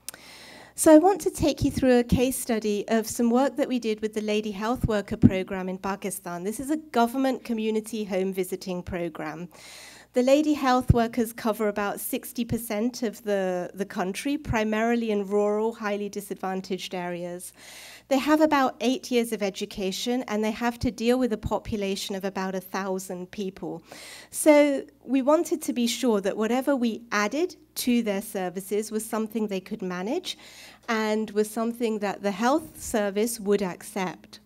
So I want to take you through a case study of some work that we did with the Lady Health Worker program in Pakistan. This is a government community home visiting program. The lady health workers cover about 60% of the country, primarily in rural, highly disadvantaged areas. They have about 8 years of education, and they have to deal with a population of about 1,000 people. So we wanted to be sure that whatever we added to their services was something they could manage and was something that the health service would accept.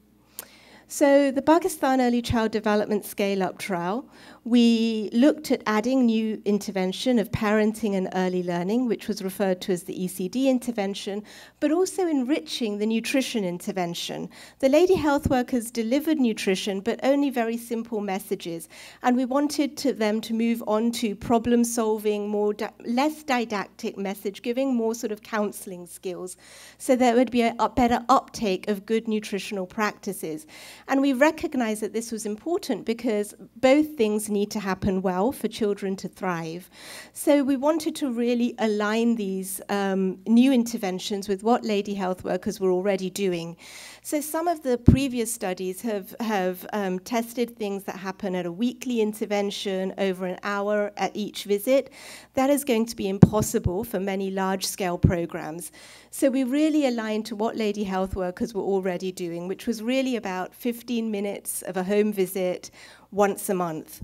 So the Pakistan Early Child Development Scale-Up Trial, we looked at adding new intervention of parenting and early learning, which was referred to as the ECD intervention, but also enriching the nutrition intervention. The lady health workers delivered nutrition, but only very simple messages. And we wanted them to move on to problem solving, less didactic message giving, more sort of counseling skills. So there would be a better uptake of good nutritional practices. And we recognized that this was important because both things need to happen well for children to thrive. So we wanted to really align these new interventions with what lady health workers were already doing. So some of the previous studies have tested things that happen at a weekly intervention over an hour at each visit. That is going to be impossible for many large-scale programs. So we really aligned to what lady health workers were already doing, which was really about 15 minutes of a home visit once a month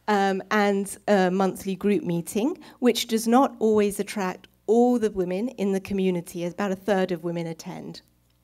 and a monthly group meeting, which does not always attract all the women in the community, as about a third of women attend.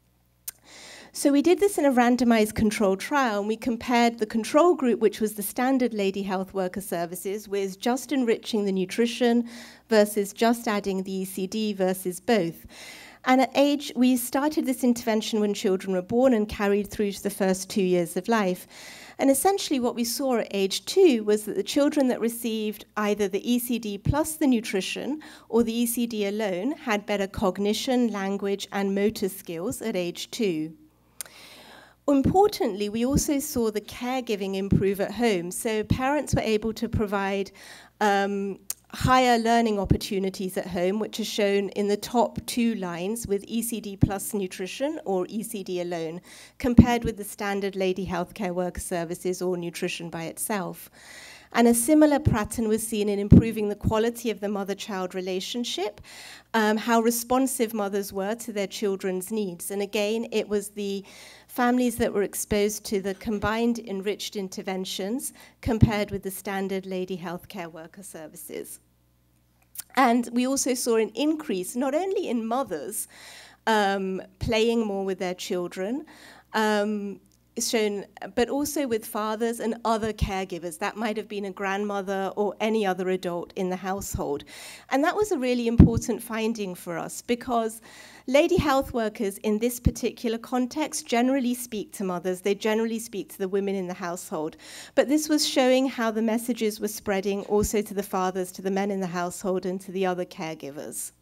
So we did this in a randomized control trial, and we compared the control group, which was the standard lady health worker services, with just enriching the nutrition versus just adding the ECD versus both. And at age, we started this intervention when children were born and carried through to the first 2 years of life. And essentially what we saw at age 2 was that the children that received either the ECD plus the nutrition or the ECD alone had better cognition, language, and motor skills at age 2. Importantly, we also saw the caregiving improve at home. So parents were able to provide higher learning opportunities at home, which are shown in the top 2 lines with ECD plus nutrition or ECD alone, compared with the standard lady healthcare worker services or nutrition by itself. And a similar pattern was seen in improving the quality of the mother-child relationship, how responsive mothers were to their children's needs. And again, it was the families that were exposed to the combined enriched interventions compared with the standard lady healthcare worker services. And we also saw an increase, not only in mothers playing more with their children, shown, but also with fathers and other caregivers. That might have been a grandmother or any other adult in the household. And that was a really important finding for us, because lady health workers in this particular context generally speak to mothers. They generally speak to the women in the household. But this was showing how the messages were spreading also to the fathers, to the men in the household, and to the other caregivers.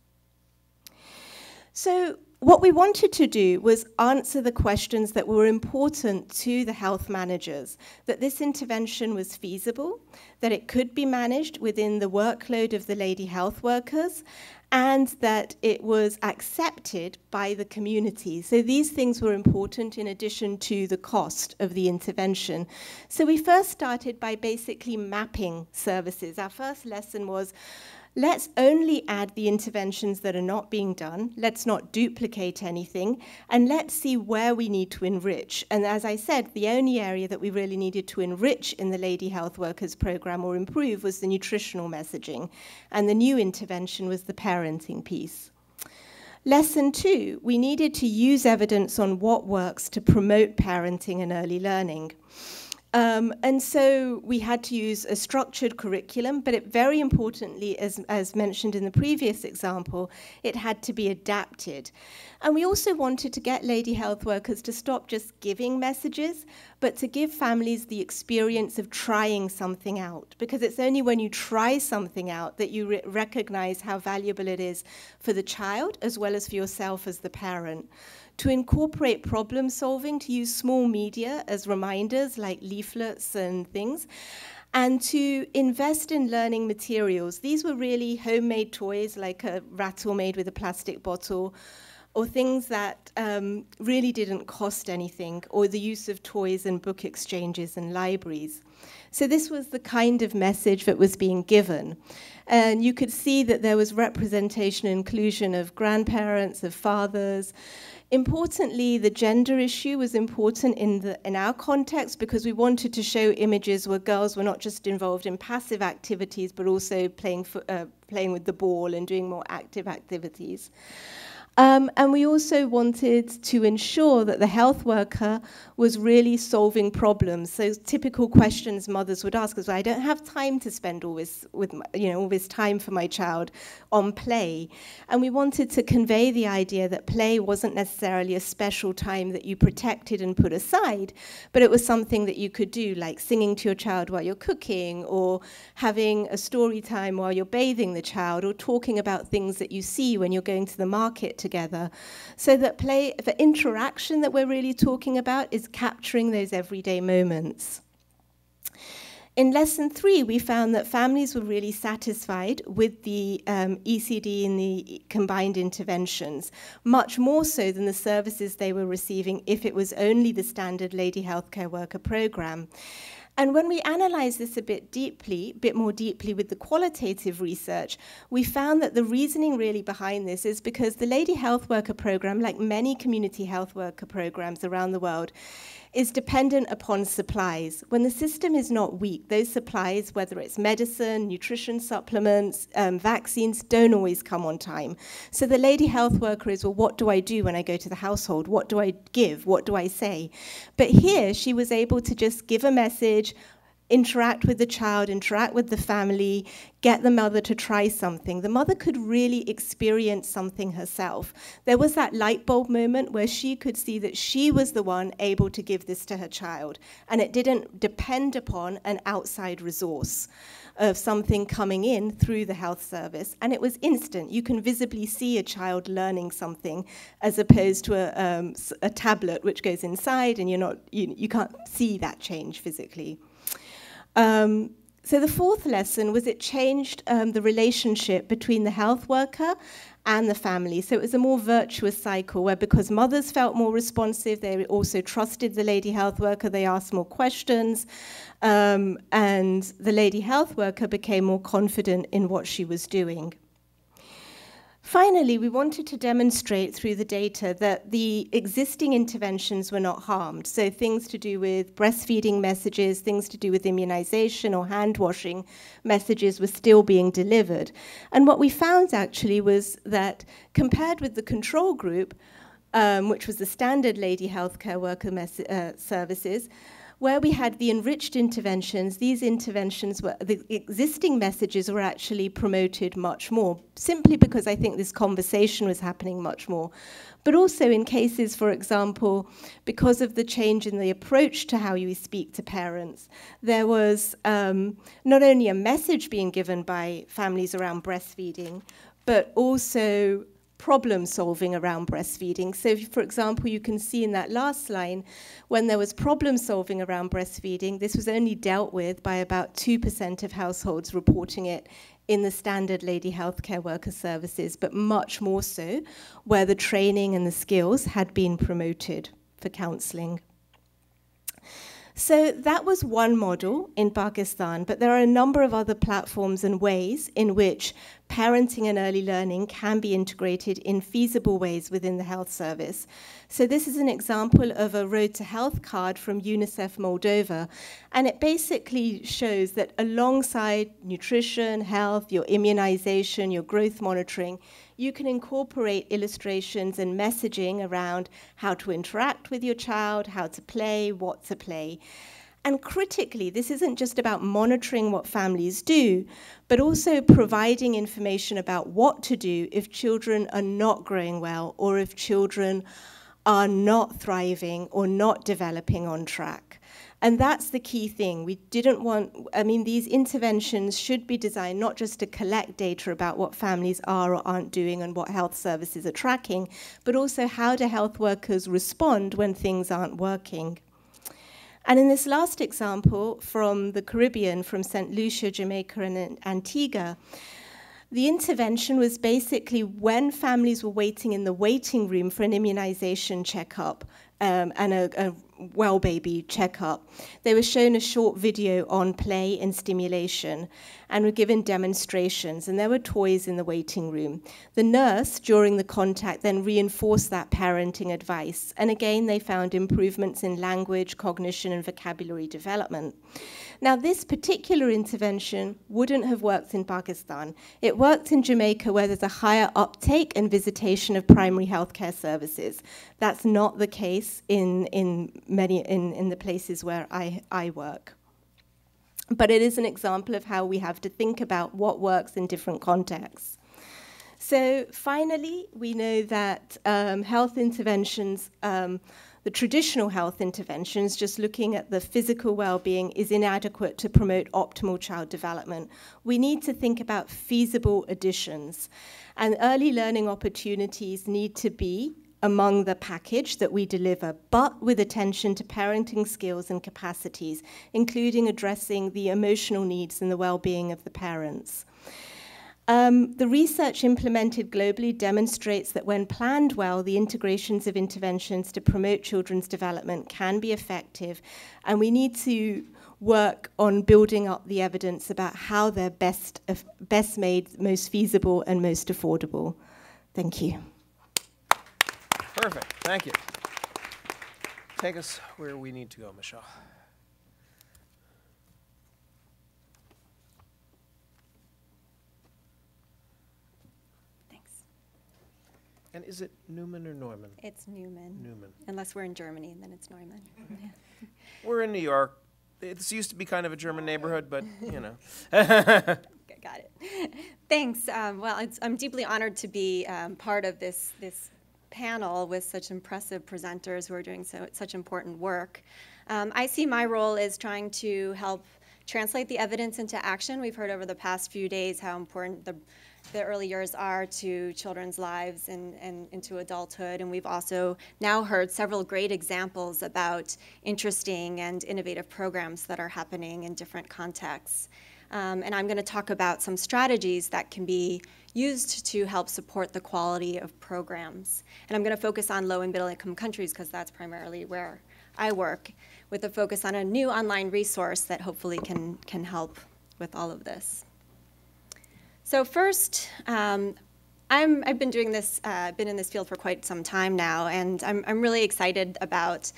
So what we wanted to do was answer the questions that were important to the health managers, that this intervention was feasible, that it could be managed within the workload of the lady health workers, and that it was accepted by the community. So these things were important in addition to the cost of the intervention. So we first started by basically mapping services. Our first lesson was, let's only add the interventions that are not being done. Let's not duplicate anything. And let's see where we need to enrich. And as I said, the only area that we really needed to enrich in the Lady Health Workers program or improve was the nutritional messaging. And the new intervention was the parenting piece. Lesson 2, we needed to use evidence on what works to promote parenting and early learning. And so we had to use a structured curriculum, but it very importantly, as mentioned in the previous example, it had to be adapted. And we also wanted to get lady health workers to stop just giving messages, but to give families the experience of trying something out. Because it's only when you try something out that you recognize how valuable it is for the child, as well as for yourself as the parent. To incorporate problem solving, to use small media as reminders like leaflets and things, and to invest in learning materials. These were really homemade toys like a rattle made with a plastic bottle, or things that really didn't cost anything, or the use of toys and book exchanges and libraries. So this was the kind of message that was being given. And you could see that there was representation and inclusion of grandparents, of fathers. Importantly, the gender issue was important in our context, because we wanted to show images where girls were not just involved in passive activities, but also playing with the ball and doing more active activities. And we also wanted to ensure that the health worker was really solving problems. So typical questions mothers would ask us, well, I don't have time to spend all this all this time for my child on play. And we wanted to convey the idea that play wasn't necessarily a special time that you protected and put aside, but it was something that you could do, like singing to your child while you're cooking, or having a story time while you're bathing the child, or talking about things that you see when you're going to the market together. So that play, the interaction that we're really talking about, is capturing those everyday moments. In lesson 3, we found that families were really satisfied with the ECD and the combined interventions, much more so than the services they were receiving if it was only the standard lady healthcare worker program. And when we analyzed this a bit more deeply with the qualitative research, we found that the reasoning really behind this is because the Lady Health Worker program, like many community health worker programs around the world, is dependent upon supplies. When the system is not weak, those supplies, whether it's medicine, nutrition supplements, vaccines, don't always come on time. So the lady health worker is, well, what do I do when I go to the household? What do I give? What do I say? But here, she was able to just give a message, interact with the child, interact with the family, get the mother to try something. The mother could really experience something herself. There was that light bulb moment where she could see that she was the one able to give this to her child, and it didn't depend upon an outside resource of something coming in through the health service, and it was instant. You can visibly see a child learning something, as opposed to a tablet which goes inside, and you can't see that change physically. So the fourth lesson was it changed the relationship between the health worker and the family. So it was a more virtuous cycle where, because mothers felt more responsive, they also trusted the lady health worker, they asked more questions, and the lady health worker became more confident in what she was doing. Finally, we wanted to demonstrate through the data that the existing interventions were not harmed. So things to do with breastfeeding messages, things to do with immunization or hand washing messages were still being delivered. And what we found actually was that compared with the control group, which was the standard lady healthcare worker services, where we had the enriched interventions. These interventions were, the existing messages were actually promoted much more, simply because I think this conversation was happening much more. But also in cases, for example, because of the change in the approach to how you speak to parents, there was not only a message being given by families around breastfeeding, but also problem solving around breastfeeding. So, for example, you can see in that last line, when there was problem solving around breastfeeding, this was only dealt with by about 2% of households reporting it in the standard lady healthcare worker services, but much more so where the training and the skills had been promoted for counselling. So that was one model in Pakistan, but there are a number of other platforms and ways in which parenting and early learning can be integrated in feasible ways within the health service. So this is an example of a Road to Health card from UNICEF Moldova, and it basically shows that alongside nutrition, health, your immunization, your growth monitoring, you can incorporate illustrations and messaging around how to interact with your child, how to play, what to play. And critically, this isn't just about monitoring what families do, but also providing information about what to do if children are not growing well or if children are not thriving or not developing on track. And that's the key thing. We didn't want, I mean, these interventions should be designed not just to collect data about what families are or aren't doing and what health services are tracking, but also how do health workers respond when things aren't working. And in this last example from the Caribbean, from St. Lucia, Jamaica, and Antigua, the intervention was basically when families were waiting in the waiting room for an immunization checkup and a well baby checkup, they were shown a short video on play and stimulation and were given demonstrations, and there were toys in the waiting room. The nurse, during the contact, then reinforced that parenting advice, and again they found improvements in language, cognition, and vocabulary development. Now, this particular intervention wouldn't have worked in Pakistan. It worked in Jamaica, where there's a higher uptake and visitation of primary healthcare services. That's not the case in the places where I work. But it is an example of how we have to think about what works in different contexts. So finally, we know that health interventions, the traditional health interventions, just looking at the physical well-being, is inadequate to promote optimal child development. We need to think about feasible additions. And early learning opportunities need to be among the package that we deliver, but with attention to parenting skills and capacities, including addressing the emotional needs and the well-being of the parents. The research implemented globally demonstrates that when planned well, the integrations of interventions to promote children's development can be effective, and we need to work on building up the evidence about how they're best made, most feasible, and most affordable. Thank you. Perfect. Thank you. Take us where we need to go, Michelle. Thanks. And is it Neuman or Neumann? It's Neuman. Neumann. Unless we're in Germany, and then it's Neumann. We're in New York. This used to be kind of a German neighborhood, but, you know. Got it. Thanks. Well, I'm deeply honored to be part of this panel with such impressive presenters who are doing such important work. I see my role as trying to help translate the evidence into action. We've heard over the past few days how important the early years are to children's lives and into adulthood, and we've also now heard several great examples about interesting and innovative programs that are happening in different contexts. And I'm going to talk about some strategies that can be used to help support the quality of programs. And I'm going to focus on low and middle income countries because that's primarily where I work, with a focus on a new online resource that hopefully can help with all of this. So first, I've been doing this, been in this field for quite some time now, and I'm really excited about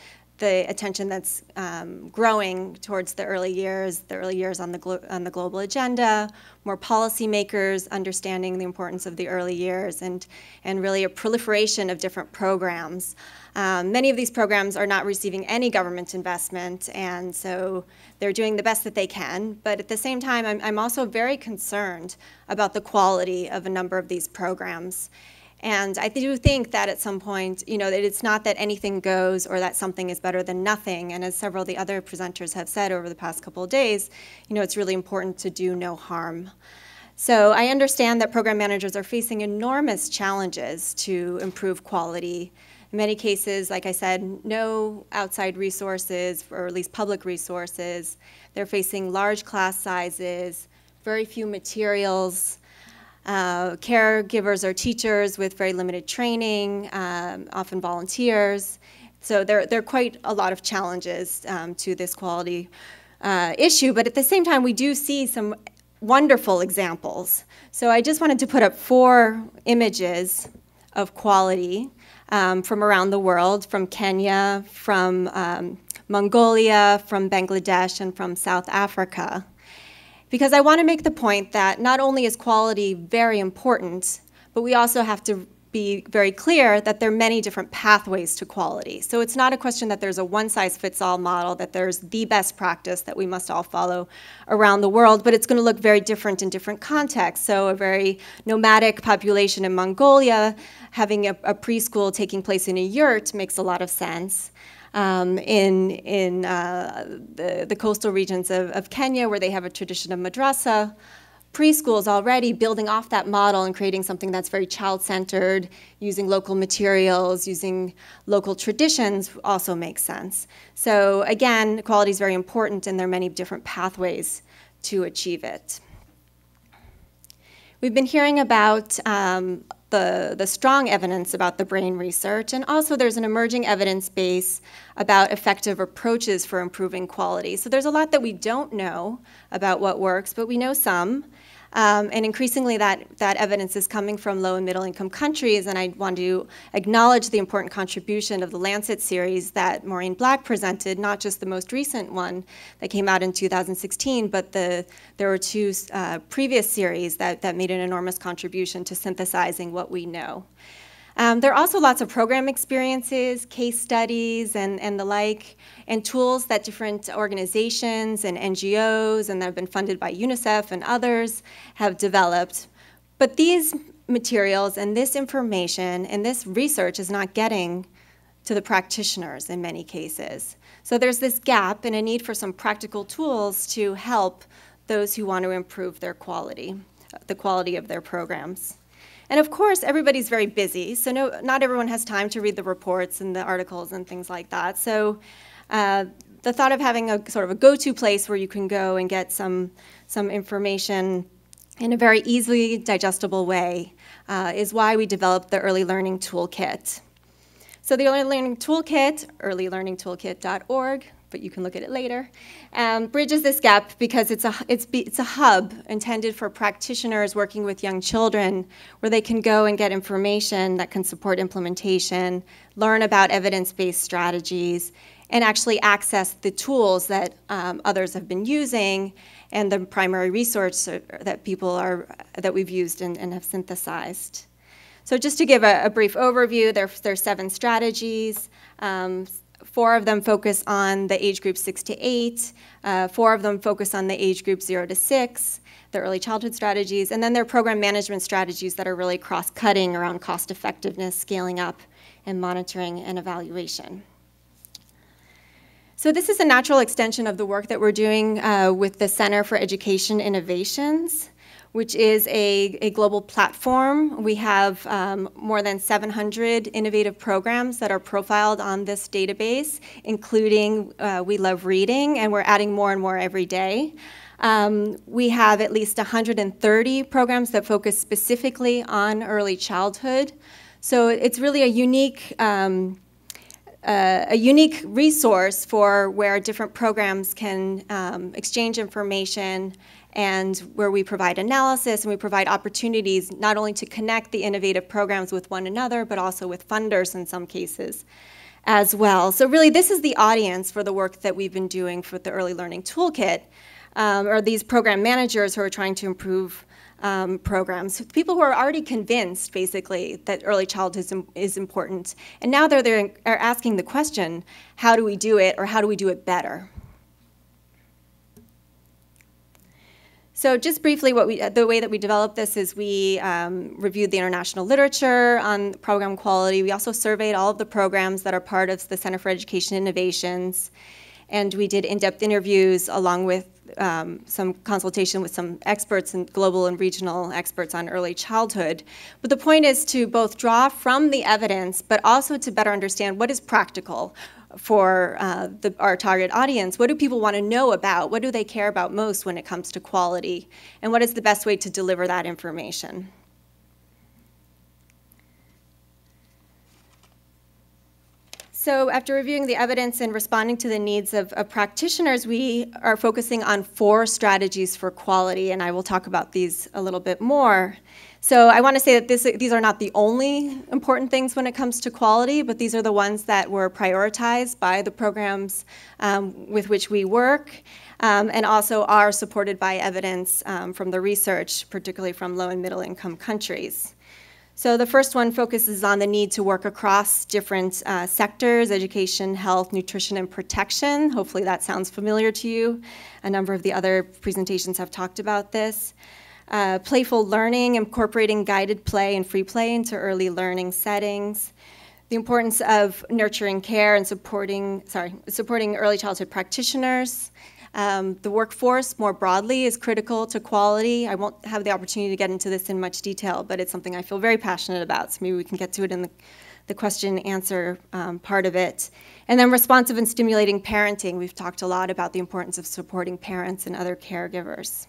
the attention that's growing towards the early years on the global agenda, more policymakers understanding the importance of the early years, and really a proliferation of different programs. Many of these programs are not receiving any government investment, and so they're doing the best that they can. But at the same time, I'm also very concerned about the quality of a number of these programs. And I do think that at some point, you know, that it's not that anything goes or that something is better than nothing. And as several of the other presenters have said over the past couple of days, you know, it's really important to do no harm. So I understand that program managers are facing enormous challenges to improve quality. In many cases, like I said, no outside resources, or at least public resources. They're facing large class sizes, very few materials. Caregivers or teachers with very limited training, often volunteers. So there are quite a lot of challenges to this quality issue, but at the same time we do see some wonderful examples. So I just wanted to put up 4 images of quality from around the world, from Kenya, from Mongolia, from Bangladesh, and from South Africa. Because I want to make the point that not only is quality very important, but we also have to be very clear that there are many different pathways to quality. So it's not a question that there's a one-size-fits-all model, that there's the best practice that we must all follow around the world, but it's going to look very different in different contexts. So a very nomadic population in Mongolia, having a preschool taking place in a yurt makes a lot of sense. In the coastal regions of Kenya, where they have a tradition of madrasa, preschools already building off that model and creating something that's very child-centered, using local materials, using local traditions also makes sense. So again, quality is very important, and there are many different pathways to achieve it. We've been hearing about the strong evidence about the brain research, and also there's an emerging evidence base about effective approaches for improving quality. So there's a lot that we don't know about what works, but we know some. And increasingly that evidence is coming from low and middle income countries, and I want to acknowledge the important contribution of the Lancet series that Maureen Black presented, not just the most recent one that came out in 2016, but there were 2 previous series that made an enormous contribution to synthesizing what we know. There are also lots of program experiences, case studies, and the like, and tools that different organizations and NGOs, and that have been funded by UNICEF and others, have developed. But these materials and this information and this research is not getting to the practitioners in many cases. So there's this gap and a need for some practical tools to help those who want to improve their quality, the quality of their programs. And of course, everybody's very busy, so not everyone has time to read the reports and the articles and things like that. So the thought of having a sort of a go-to place where you can go and get some information in a very easily digestible way is why we developed the Early Learning Toolkit. So the Early Learning Toolkit, earlylearningtoolkit.org, but you can look at it later, bridges this gap because it's a hub intended for practitioners working with young children where they can go and get information that can support implementation, learn about evidence-based strategies, and actually access the tools that others have been using and the primary resource that we've used and have synthesized. So just to give a brief overview, there's 7 strategies. 4 of them focus on the age group 6 to 8. 4 of them focus on the age group 0 to 6, the early childhood strategies. And then there are program management strategies that are really cross-cutting around cost effectiveness, scaling up, and monitoring and evaluation. So this is a natural extension of the work that we're doing with the Center for Education Innovations, which is a global platform. We have more than 700 innovative programs that are profiled on this database, including We Love Reading, and we're adding more and more every day. We have at least 130 programs that focus specifically on early childhood. So it's really a unique resource for where different programs can exchange information, and where we provide analysis and we provide opportunities not only to connect the innovative programs with one another, but also with funders in some cases as well. So really, this is the audience for the work that we've been doing for the Early Learning Toolkit, or these program managers who are trying to improve programs, people who are already convinced, basically, that early childhood is important. And now they're asking the question, how do we do it, or how do we do it better? So just briefly, the way that we developed this is we reviewed the international literature on program quality. We also surveyed all of the programs that are part of the Center for Education Innovations. And we did in-depth interviews along with some consultation with some experts and global and regional experts on early childhood. But the point is to both draw from the evidence, but also to better understand what is practical for our target audience. What do people want to know about? What do they care about most when it comes to quality? And what is the best way to deliver that information? So after reviewing the evidence and responding to the needs of practitioners, we are focusing on 4 strategies for quality, and I will talk about these a little bit more. So I want to say that these are not the only important things when it comes to quality, but these are the ones that were prioritized by the programs with which we work, and also are supported by evidence from the research, particularly from low and middle income countries. So the first one focuses on the need to work across different sectors: education, health, nutrition, and protection. Hopefully that sounds familiar to you. A number of the other presentations have talked about this. Playful learning, incorporating guided play and free play into early learning settings. The importance of nurturing care and supporting early childhood practitioners. The workforce more broadly is critical to quality. I won't have the opportunity to get into this in much detail, but it's something I feel very passionate about, so maybe we can get to it in the question and answer part of it. And then responsive and stimulating parenting. We've talked a lot about the importance of supporting parents and other caregivers.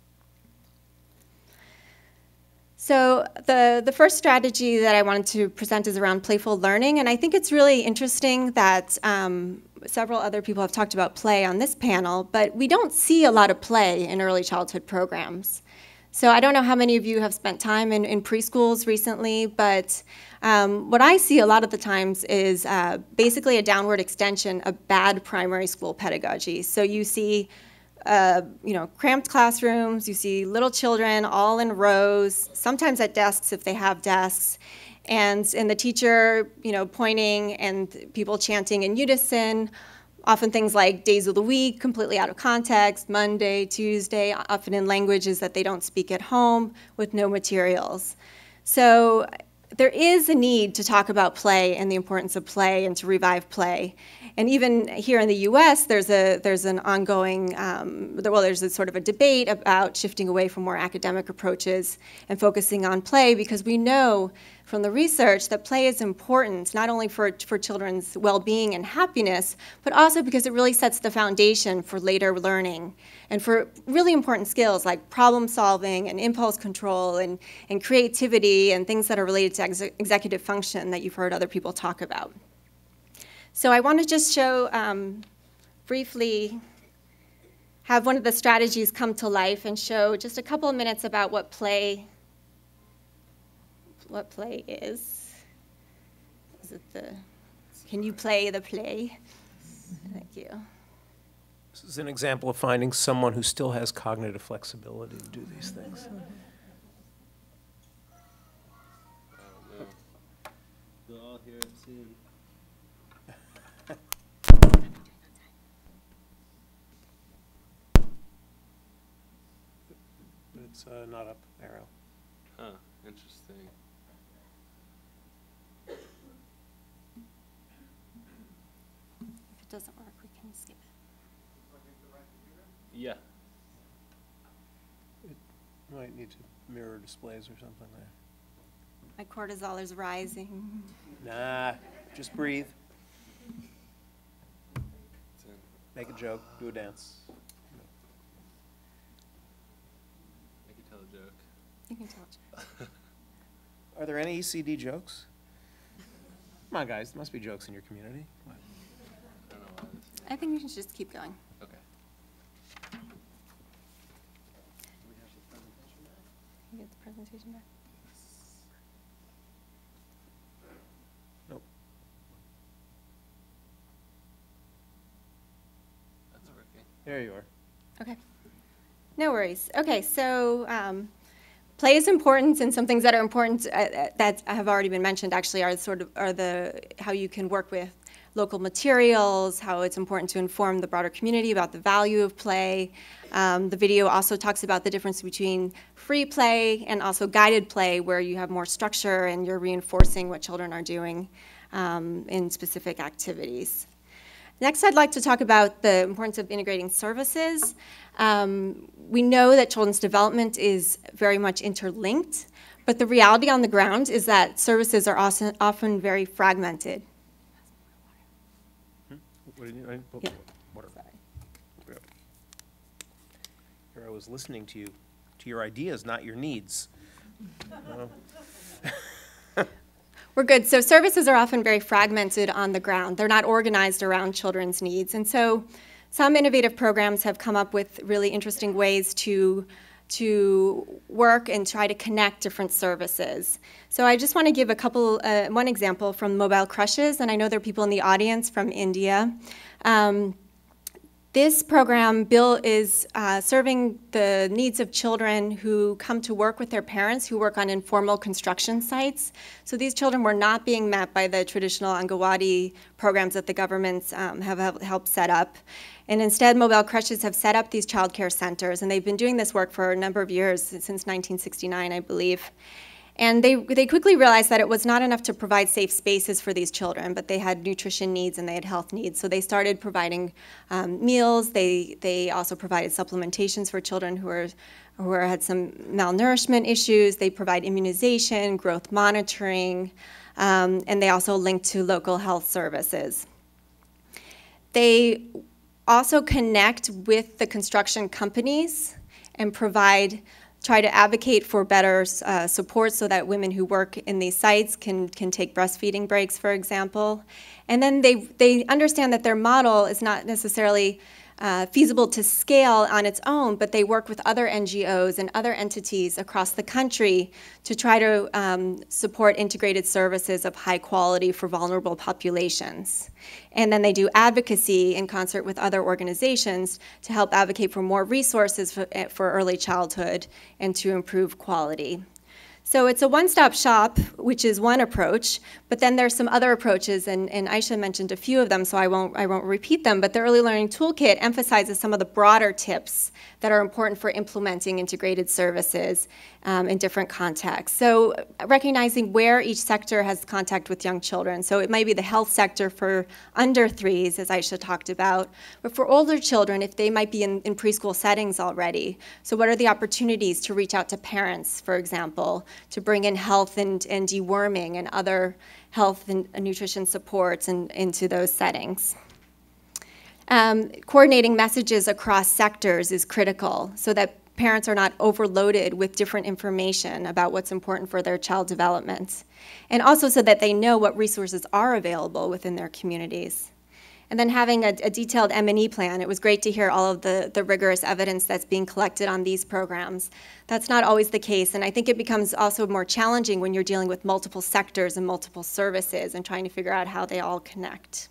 So the first strategy that I wanted to present is around playful learning, and I think it's really interesting that several other people have talked about play on this panel, but we don't see a lot of play in early childhood programs. So I don't know how many of you have spent time in preschools recently, but what I see a lot of the times is basically a downward extension of bad primary school pedagogy. So you see cramped classrooms, you see little children all in rows, sometimes at desks if they have desks, and the teacher, pointing and people chanting in unison, often things like days of the week, completely out of context, Monday, Tuesday, often in languages that they don't speak at home, with no materials. So there is a need to talk about play and the importance of play and to revive play. And even here in the US, there's an ongoing, there's a sort of a debate about shifting away from more academic approaches and focusing on play, because we know from the research that play is important, not only for children's well-being and happiness, but also because it really sets the foundation for later learning and for really important skills like problem solving and impulse control and creativity and things that are related to executive function that you've heard other people talk about. So I want to just show briefly, have one of the strategies come to life and show just a couple of minutes about what play is. Is it can you play the play? Thank you. This is an example of finding someone who still has cognitive flexibility to do these things. You'll all hear it soon. It's not up arrow. Huh, interesting. If it doesn't work, we can skip it. Yeah. It might need to mirror displays or something there. My cortisol is rising. Nah, just breathe. Make a joke, do a dance. I can tell a joke. You can tell it. Are there any ECD jokes? Come on, guys, there must be jokes in your community. I don't know why this. I think we should just keep going. Okay. Can you get the presentation back? Nope. There you are. Okay. No worries. Okay, so play is important, and some things that are important that have already been mentioned actually are how you can work with local materials, how it's important to inform the broader community about the value of play. The video also talks about the difference between free play and also guided play, where you have more structure and you're reinforcing what children are doing in specific activities. Next, I'd like to talk about the importance of integrating services. We know that children's development is very much interlinked, but the reality on the ground is that services are often very fragmented. What do you need? Yeah. Water. Here I was listening to you, to your ideas, not your needs. We're good. So services are often very fragmented on the ground. They're not organized around children's needs. And so some innovative programs have come up with really interesting ways to work and try to connect different services. So I just want to give one example from Mobile Crushes, and I know there are people in the audience from India. This program, Bill, is serving the needs of children who come to work with their parents who work on informal construction sites. So these children were not being met by the traditional Angawadi programs that the governments have helped set up. And instead, Mobile Crushes have set up these child care centers, and they've been doing this work for a number of years, since 1969, I believe. And they quickly realized that it was not enough to provide safe spaces for these children, but they had nutrition needs and they had health needs. So they started providing meals. They also provided supplementations for children who had some malnourishment issues. They provide immunization, growth monitoring, and they also link to local health services. They also connect with the construction companies and try to advocate for better support so that women who work in these sites can take breastfeeding breaks, for example. And then they understand that their model is not necessarily feasible to scale on its own, but they work with other NGOs and other entities across the country to try to support integrated services of high quality for vulnerable populations. And then they do advocacy in concert with other organizations to help advocate for more resources for early childhood and to improve quality. So it's a one-stop shop, which is one approach, but then there's some other approaches, and Aisha mentioned a few of them, so I won't repeat them, but the Early Learning Toolkit emphasizes some of the broader tips that are important for implementing integrated services in different contexts. So recognizing where each sector has contact with young children. So it might be the health sector for under 3s, as Aisha talked about, but for older children, if they might be in preschool settings already. So what are the opportunities to reach out to parents, for example, to bring in health and deworming and other health and nutrition supports into those settings. Coordinating messages across sectors is critical so that parents are not overloaded with different information about what's important for their child development, and also so that they know what resources are available within their communities. And then having a detailed M&E plan. It was great to hear all of the rigorous evidence that's being collected on these programs. That's not always the case, and I think it becomes also more challenging when you're dealing with multiple sectors and multiple services and trying to figure out how they all connect.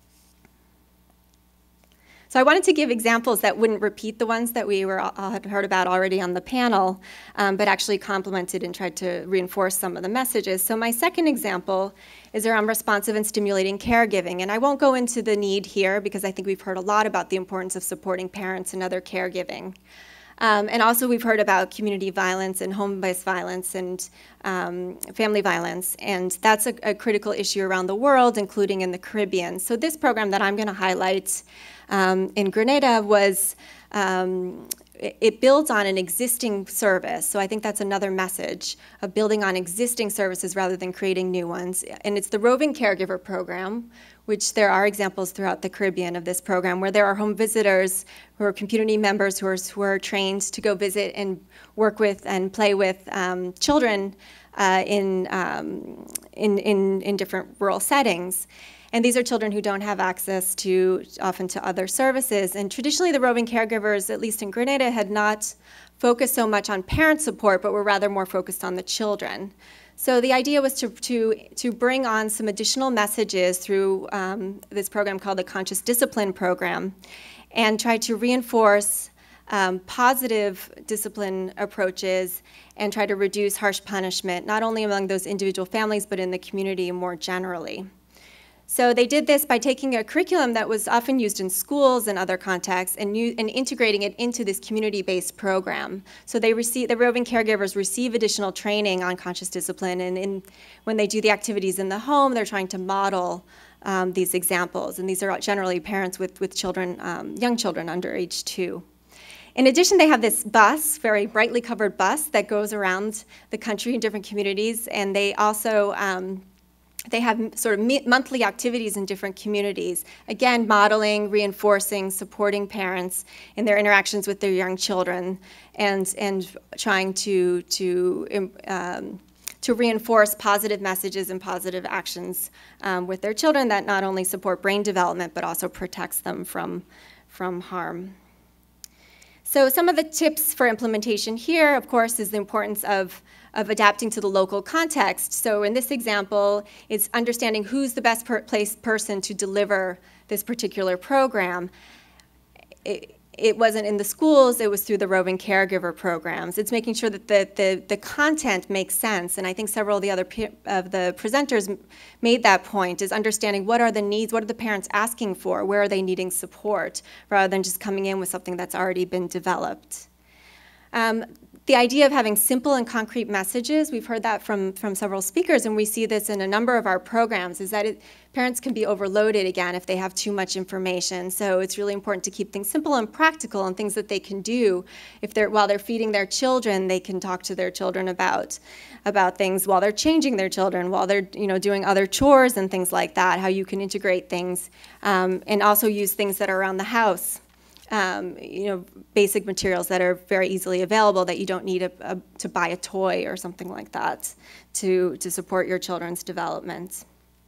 So I wanted to give examples that wouldn't repeat the ones that we had heard about already on the panel, but actually complemented and tried to reinforce some of the messages. So my second example is around responsive and stimulating caregiving. And I won't go into the need here because I think we've heard a lot about the importance of supporting parents and other caregiving. And also we've heard about community violence and home-based violence and family violence, and that's a critical issue around the world, including in the Caribbean. So this program that I'm going to highlight in Grenada was, it builds on an existing service. So I think that's another message of building on existing services rather than creating new ones. And it's the Roving Caregiver Program, which there are examples throughout the Caribbean of this program, where there are home visitors who are community members who are trained to go visit and work with and play with children in different rural settings. And these are children who don't have access often to other services. And traditionally, the roving caregivers, at least in Grenada, had not focused so much on parent support, but were rather more focused on the children. So the idea was to bring on some additional messages through this program called the Conscious Discipline Program. and try to reinforce positive discipline approaches and try to reduce harsh punishment, not only among those individual families, but in the community more generally. So they did this by taking a curriculum that was often used in schools and other contexts and integrating it into this community-based program. So the roving caregivers receive additional training on conscious discipline, and when they do the activities in the home, they're trying to model these examples. And these are generally parents with children, young children under age 2. In addition, they have this bus, very brightly covered bus, that goes around the country in different communities, and they also they have sort of monthly activities in different communities, again, modeling, reinforcing, supporting parents in their interactions with their young children, and trying to reinforce positive messages and positive actions with their children that not only support brain development, but also protects them from harm. So some of the tips for implementation here, of course, is the importance of adapting to the local context. So in this example, it's understanding who's the best placed person to deliver this particular program. It wasn't in the schools, it was through the roving caregiver programs. It's making sure that the content makes sense, and I think several of the other presenters made that point, is understanding what are the needs, what are the parents asking for, where are they needing support, rather than just coming in with something that's already been developed. The idea of having simple and concrete messages, we've heard that from several speakers, and we see this in a number of our programs, is that parents can be overloaded, again, if they have too much information. So it's really important to keep things simple and practical and things that they can do. While they're feeding their children, they can talk to their children about things while they're changing their children, while they're doing other chores and things like that, how you can integrate things, and also use things that are around the house. Basic materials that are very easily available that you don't need to buy a toy or something like that to support your children's development.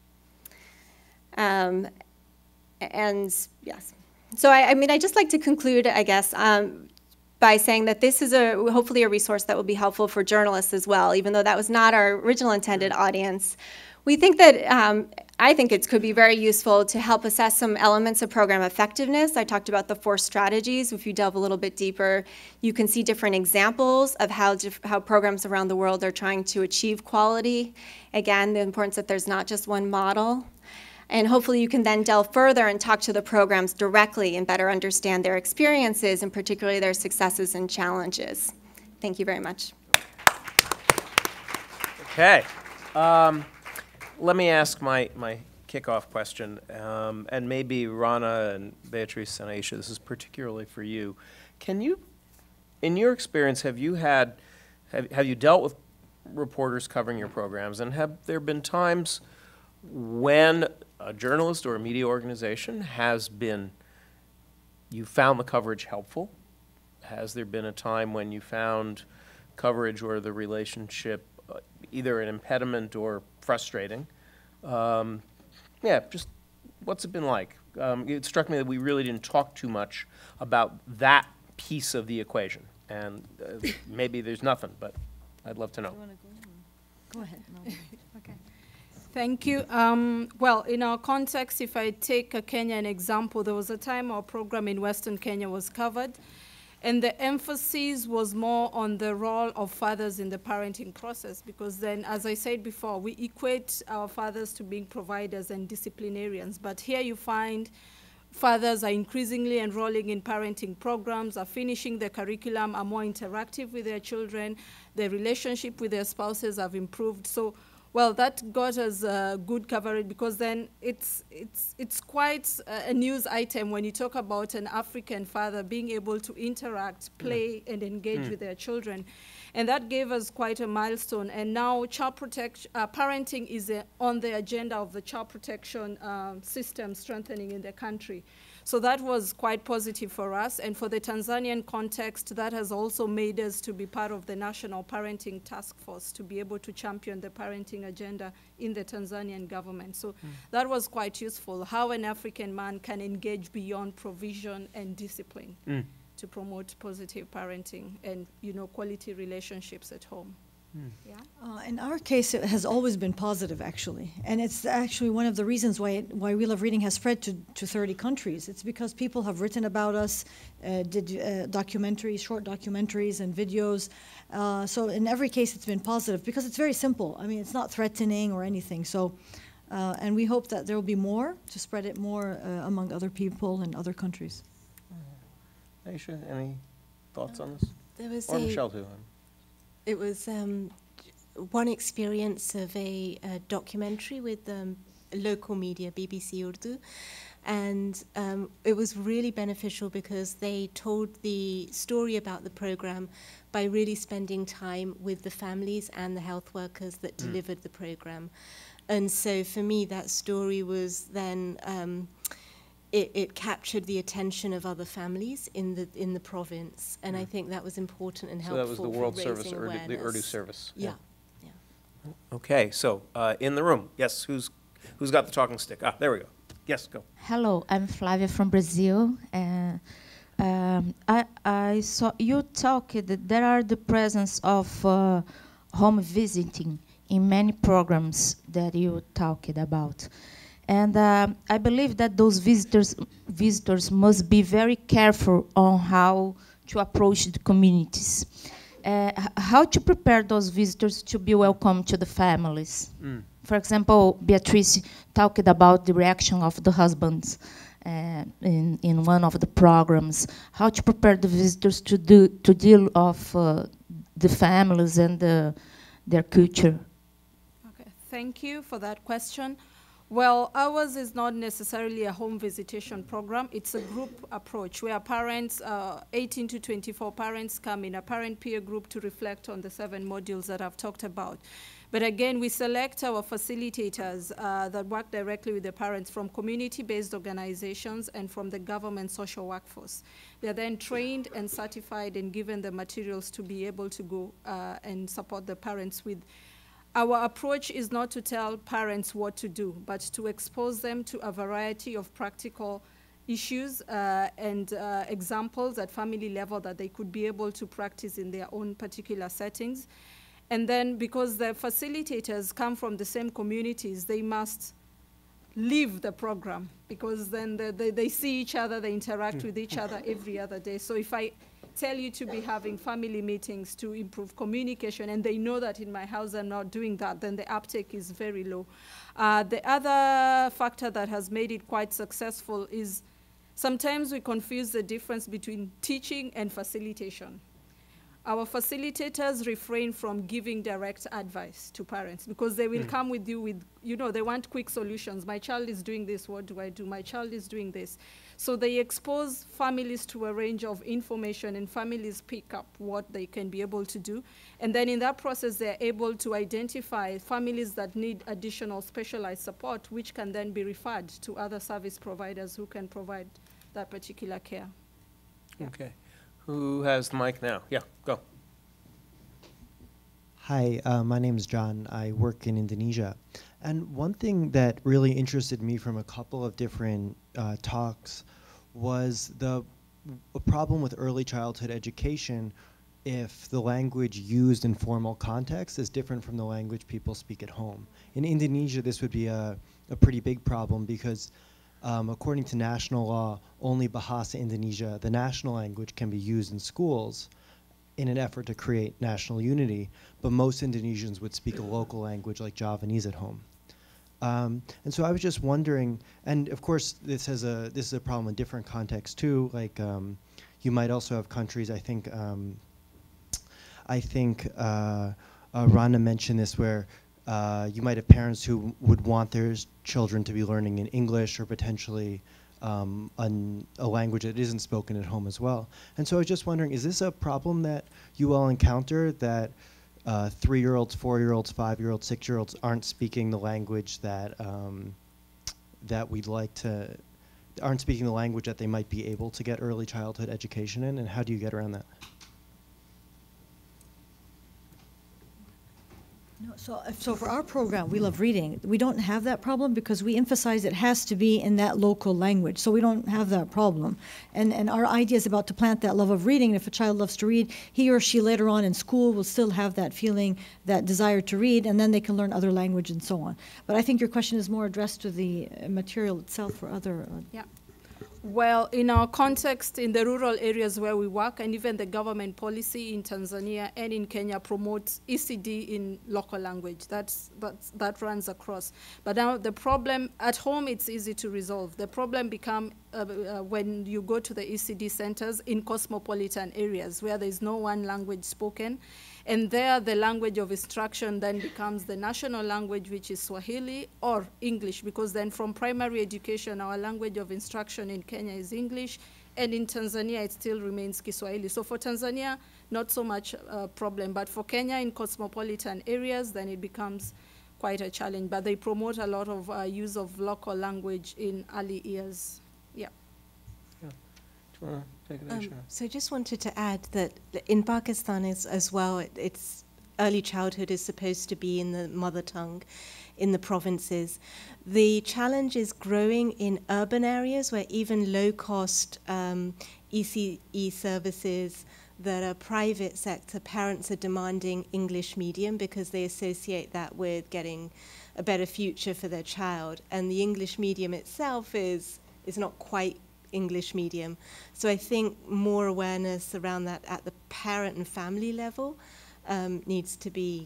And yes, so I'd just like to conclude, I guess, by saying that this is hopefully a resource that will be helpful for journalists as well, even though that was not our original intended audience. We think that I think it could be very useful to help assess some elements of program effectiveness. I talked about the 4 strategies. If you delve a little bit deeper, you can see different examples of how programs around the world are trying to achieve quality. Again, the importance that there's not just one model. And hopefully you can then delve further and talk to the programs directly and better understand their experiences, and particularly their successes and challenges. Thank you very much. Okay. Let me ask my kickoff question, and maybe Rana and Beatrice and Aisha, this is particularly for you. Can you, in your experience, have you dealt with reporters covering your programs, and have there been times when a journalist or a media organization you found the coverage helpful? Has there been a time when you found coverage or the relationship either an impediment or frustrating? Yeah, just what's it been like? It struck me that we really didn't talk too much about that piece of the equation, and maybe there's nothing, but I'd love to know. Go ahead. No. Okay. Thank you. Well, in our context, if I take a Kenyan example, there was a time our program in Western Kenya was covered, and the emphasis was more on the role of fathers in the parenting process, because then, as I said before, we equate our fathers to being providers and disciplinarians. But here you find fathers are increasingly enrolling in parenting programs, are finishing the curriculum, are more interactive with their children, their relationship with their spouses have improved. So, well, that got us good coverage, because then it's quite a news item when you talk about an African father being able to interact, play, and engage with their children. And that gave us quite a milestone. And now parenting is on the agenda of the child protection system strengthening in the country. So that was quite positive for us. And for the Tanzanian context, that has also made us to be part of the National Parenting Task Force to be able to champion the parenting agenda in the Tanzanian government. So that was quite useful, how an African man can engage beyond provision and discipline to promote positive parenting and, quality relationships at home. In our case, it has always been positive, actually. And it's actually one of the reasons why We Love Reading has spread to 30 countries. It's because people have written about us, did documentaries, short documentaries and videos. So in every case, it's been positive because it's very simple. I mean, it's not threatening or anything. So, and we hope that there will be more to spread it more among other people in other countries. Aisha, any thoughts on this? There was Or Michelle, too. It was one experience of a documentary with local media, BBC Urdu, and it was really beneficial because they told the story about the program by really spending time with the families and the health workers that delivered the program. And so for me, that story was then it captured the attention of other families in the province, and I think that was important and helpful. So that was the World for Service, raising the awareness. Urdu Service. Yeah. Okay, so in the room, yes, who's got the talking stick? Ah, there we go. Yes, go. Hello, I'm Flavia from Brazil. I saw you talk that there are the presence of home visiting in many programs that you talked about. And I believe that those visitors must be very careful on how to approach the communities. How to prepare those visitors to be welcome to the families. For example, Beatrice talked about the reaction of the husbands in one of the programs. How to prepare the visitors to deal of the families and their culture. Okay, thank you for that question. Well, ours is not necessarily a home visitation program. It's a group approach where parents, 18 to 24 parents come in a parent peer group to reflect on the 7 modules that I've talked about. But again, we select our facilitators that work directly with the parents from community-based organizations and from the government social workforce. They're then trained and certified and given the materials to be able to go and support the parents with. Our approach is not to tell parents what to do, but to expose them to a variety of practical issues and examples at family level that they could be able to practice in their own particular settings. And then because the facilitators come from the same communities, they must live the program because then they see each other, they interact with each other every other day. So if I tell you to be having family meetings to improve communication and they know that in my house I'm not doing that, then the uptake is very low. The other factor that has made it quite successful is sometimes we confuse the difference between teaching and facilitation. Our facilitators refrain from giving direct advice to parents because they will come with you with, they want quick solutions. My child is doing this, what do I do? My child is doing this. So they expose families to a range of information and families pick up what they can be able to do. And then in that process, they're able to identify families that need additional specialized support, which can then be referred to other service providers who can provide that particular care. Yeah. Okay. Who has the mic now? Yeah, go. Hi, my name is John. I work in Indonesia. And one thing that really interested me from a couple of different talks was a problem with early childhood education if the language used in formal context is different from the language people speak at home. In Indonesia, this would be a pretty big problem because according to national law, only Bahasa Indonesia, the national language, can be used in schools in an effort to create national unity, but most Indonesians would speak a local language like Javanese at home. And so I was just wondering, and of course this is a problem in different contexts too, like you might also have countries, I think Rana mentioned this, where you might have parents who would want their children to be learning in English or potentially a language that isn't spoken at home as well. And so I was just wondering, is this a problem that you all encounter, that 3-year-olds, 4-year-olds, 5-year-olds, 6-year-olds aren't speaking the language that aren't speaking the language that they might be able to get early childhood education in, and how do you get around that? No, so for our program, we love reading. We don't have that problem because we emphasize it has to be in that local language. So we don't have that problem. And our idea is about to plant that love of reading. And if a child loves to read, he or she later on in school will still have that feeling, that desire to read, and then they can learn other language and so on. But I think your question is more addressed to the material itself for other. Yeah. Well, in our context, in the rural areas where we work, and even the government policy in Tanzania and in Kenya promotes ECD in local language. That runs across. But now the problem, at home it's easy to resolve. The problem becomes when you go to the ECD centers in cosmopolitan areas where there is no one language spoken. And there, the language of instruction then becomes the national language, which is Swahili or English, because then from primary education, our language of instruction in Kenya is English, and in Tanzania, it still remains Kiswahili. So for Tanzania, not so much a problem, but for Kenya in cosmopolitan areas, then it becomes quite a challenge. But they promote a lot of use of local language in early years. Yeah. Yeah. Do you want to take it, Aisha? So I just wanted to add that in Pakistan as well, it's early childhood is supposed to be in the mother tongue in the provinces. The challenge is growing in urban areas where even low-cost ECE services that are private sector, parents are demanding English medium because they associate that with getting a better future for their child. And the English medium itself is not quite English medium. So I think more awareness around that at the parent and family level needs to be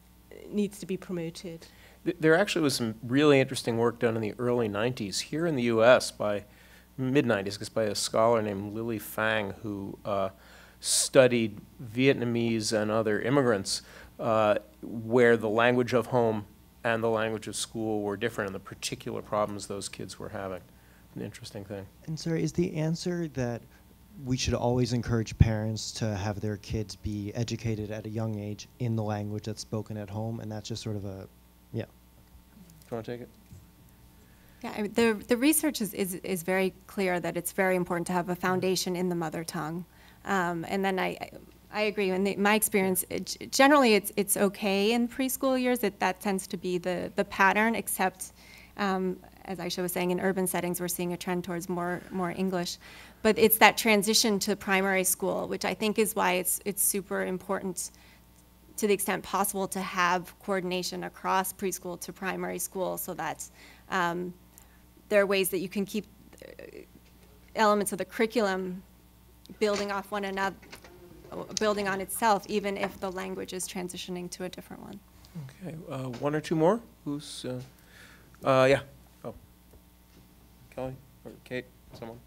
promoted. There actually was some really interesting work done in the early 90s here in the U.S. by mid-90s, by a scholar named Lily Fang, who studied Vietnamese and other immigrants where the language of home and the language of school were different and the particular problems those kids were having. An interesting thing. And sorry, is the answer that we should always encourage parents to have their kids be educated at a young age in the language that's spoken at home, and that's just sort of a, yeah. Do you want to take it? Yeah, I mean, the research is very clear that it's very important to have a foundation in the mother tongue. And then I agree. In my experience, generally it's okay in preschool years. That tends to be the pattern, except as Aisha was saying, in urban settings, we're seeing a trend towards more English. But it's that transition to primary school, which I think is why it's super important to the extent possible to have coordination across preschool to primary school so that there are ways that you can keep elements of the curriculum building off one another, building on itself, even if the language is transitioning to a different one. Okay, one or two more? Who's, yeah. Oh. Kelly or Kate, someone?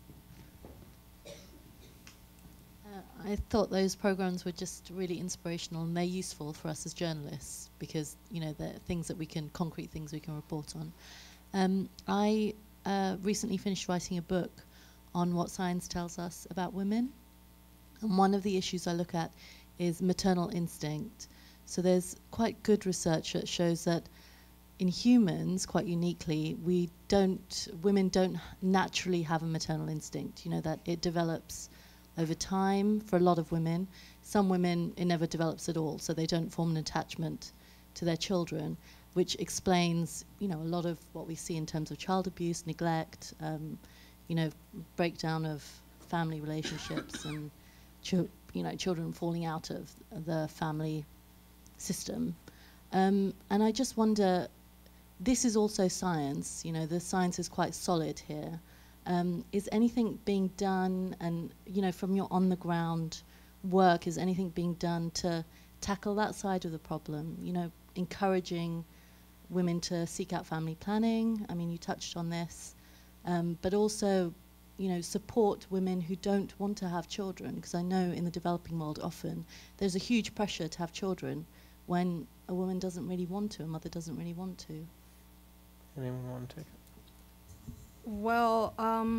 I thought those programs were just really inspirational, and they're useful for us as journalists because, you know, they're things that we can, concrete things we can report on. I recently finished writing a book on what science tells us about women. And one of the issues I look at is maternal instinct. So there's quite good research that shows that in humans, quite uniquely, women don't naturally have a maternal instinct. You know, that it develops over time for a lot of women. Some women, it never develops at all, so they don't form an attachment to their children, which explains, you know, a lot of what we see in terms of child abuse, neglect, you know, breakdown of family relationships and children falling out of the family system. And I just wonder, this is also science, you know, the science is quite solid here. Is anything being done, and, you know, from your on-the-ground work, is anything being done to tackle that side of the problem? You know, encouraging women to seek out family planning. I mean, you touched on this. But also, you know, support women who don't want to have children, because I know in the developing world often there's a huge pressure to have children when a woman doesn't really want to, a mother doesn't really want to. Anyone want to take it? Well,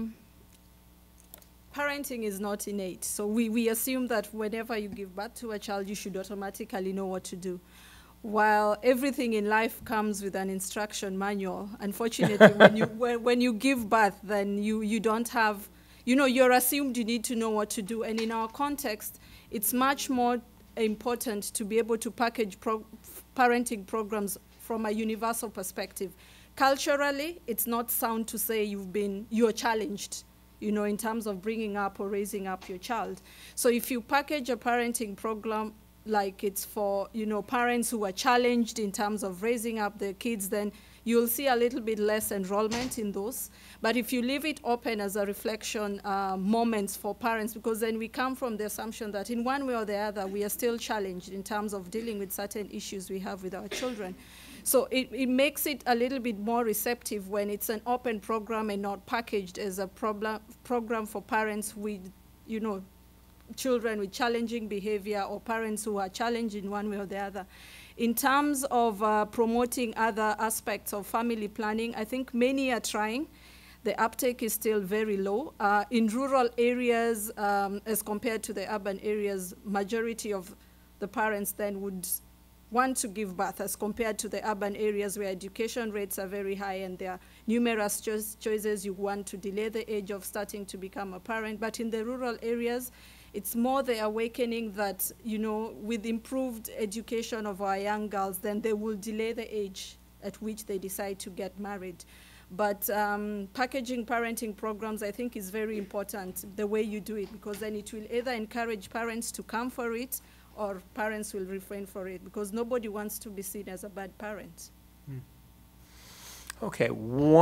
parenting is not innate. So we assume that whenever you give birth to a child, you should automatically know what to do. While everything in life comes with an instruction manual, unfortunately, when you give birth, then you don't have, you know, you're assumed you need to know what to do. And in our context, it's much more important to be able to package parenting programs from a universal perspective. Culturally, it's not sound to say you're challenged, you know, in terms of bringing up or raising up your child. So if you package a parenting program like it's for, you know, parents who are challenged in terms of raising up their kids, then you'll see a little bit less enrollment in those. But if you leave it open as a reflection moments for parents, because then we come from the assumption that in one way or the other, we are still challenged in terms of dealing with certain issues we have with our children. So it makes it a little bit more receptive when it's an open program and not packaged as a program for parents with, you know, children with challenging behavior or parents who are challenged in one way or the other. In terms of promoting other aspects of family planning, I think many are trying. The uptake is still very low. In rural areas, as compared to the urban areas, majority of the parents then would want to give birth as compared to the urban areas where education rates are very high and there are numerous choices. You want to delay the age of starting to become a parent. But in the rural areas, it's more the awakening that, you know, with improved education of our young girls, then they will delay the age at which they decide to get married. But packaging parenting programs, I think, is very important, the way you do it, because then it will either encourage parents to come for it or parents will refrain for it, because nobody wants to be seen as a bad parent. Okay,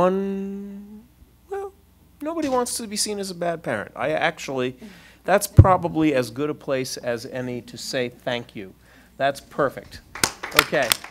nobody wants to be seen as a bad parent. That's probably as good a place as any to say thank you. That's perfect. Okay.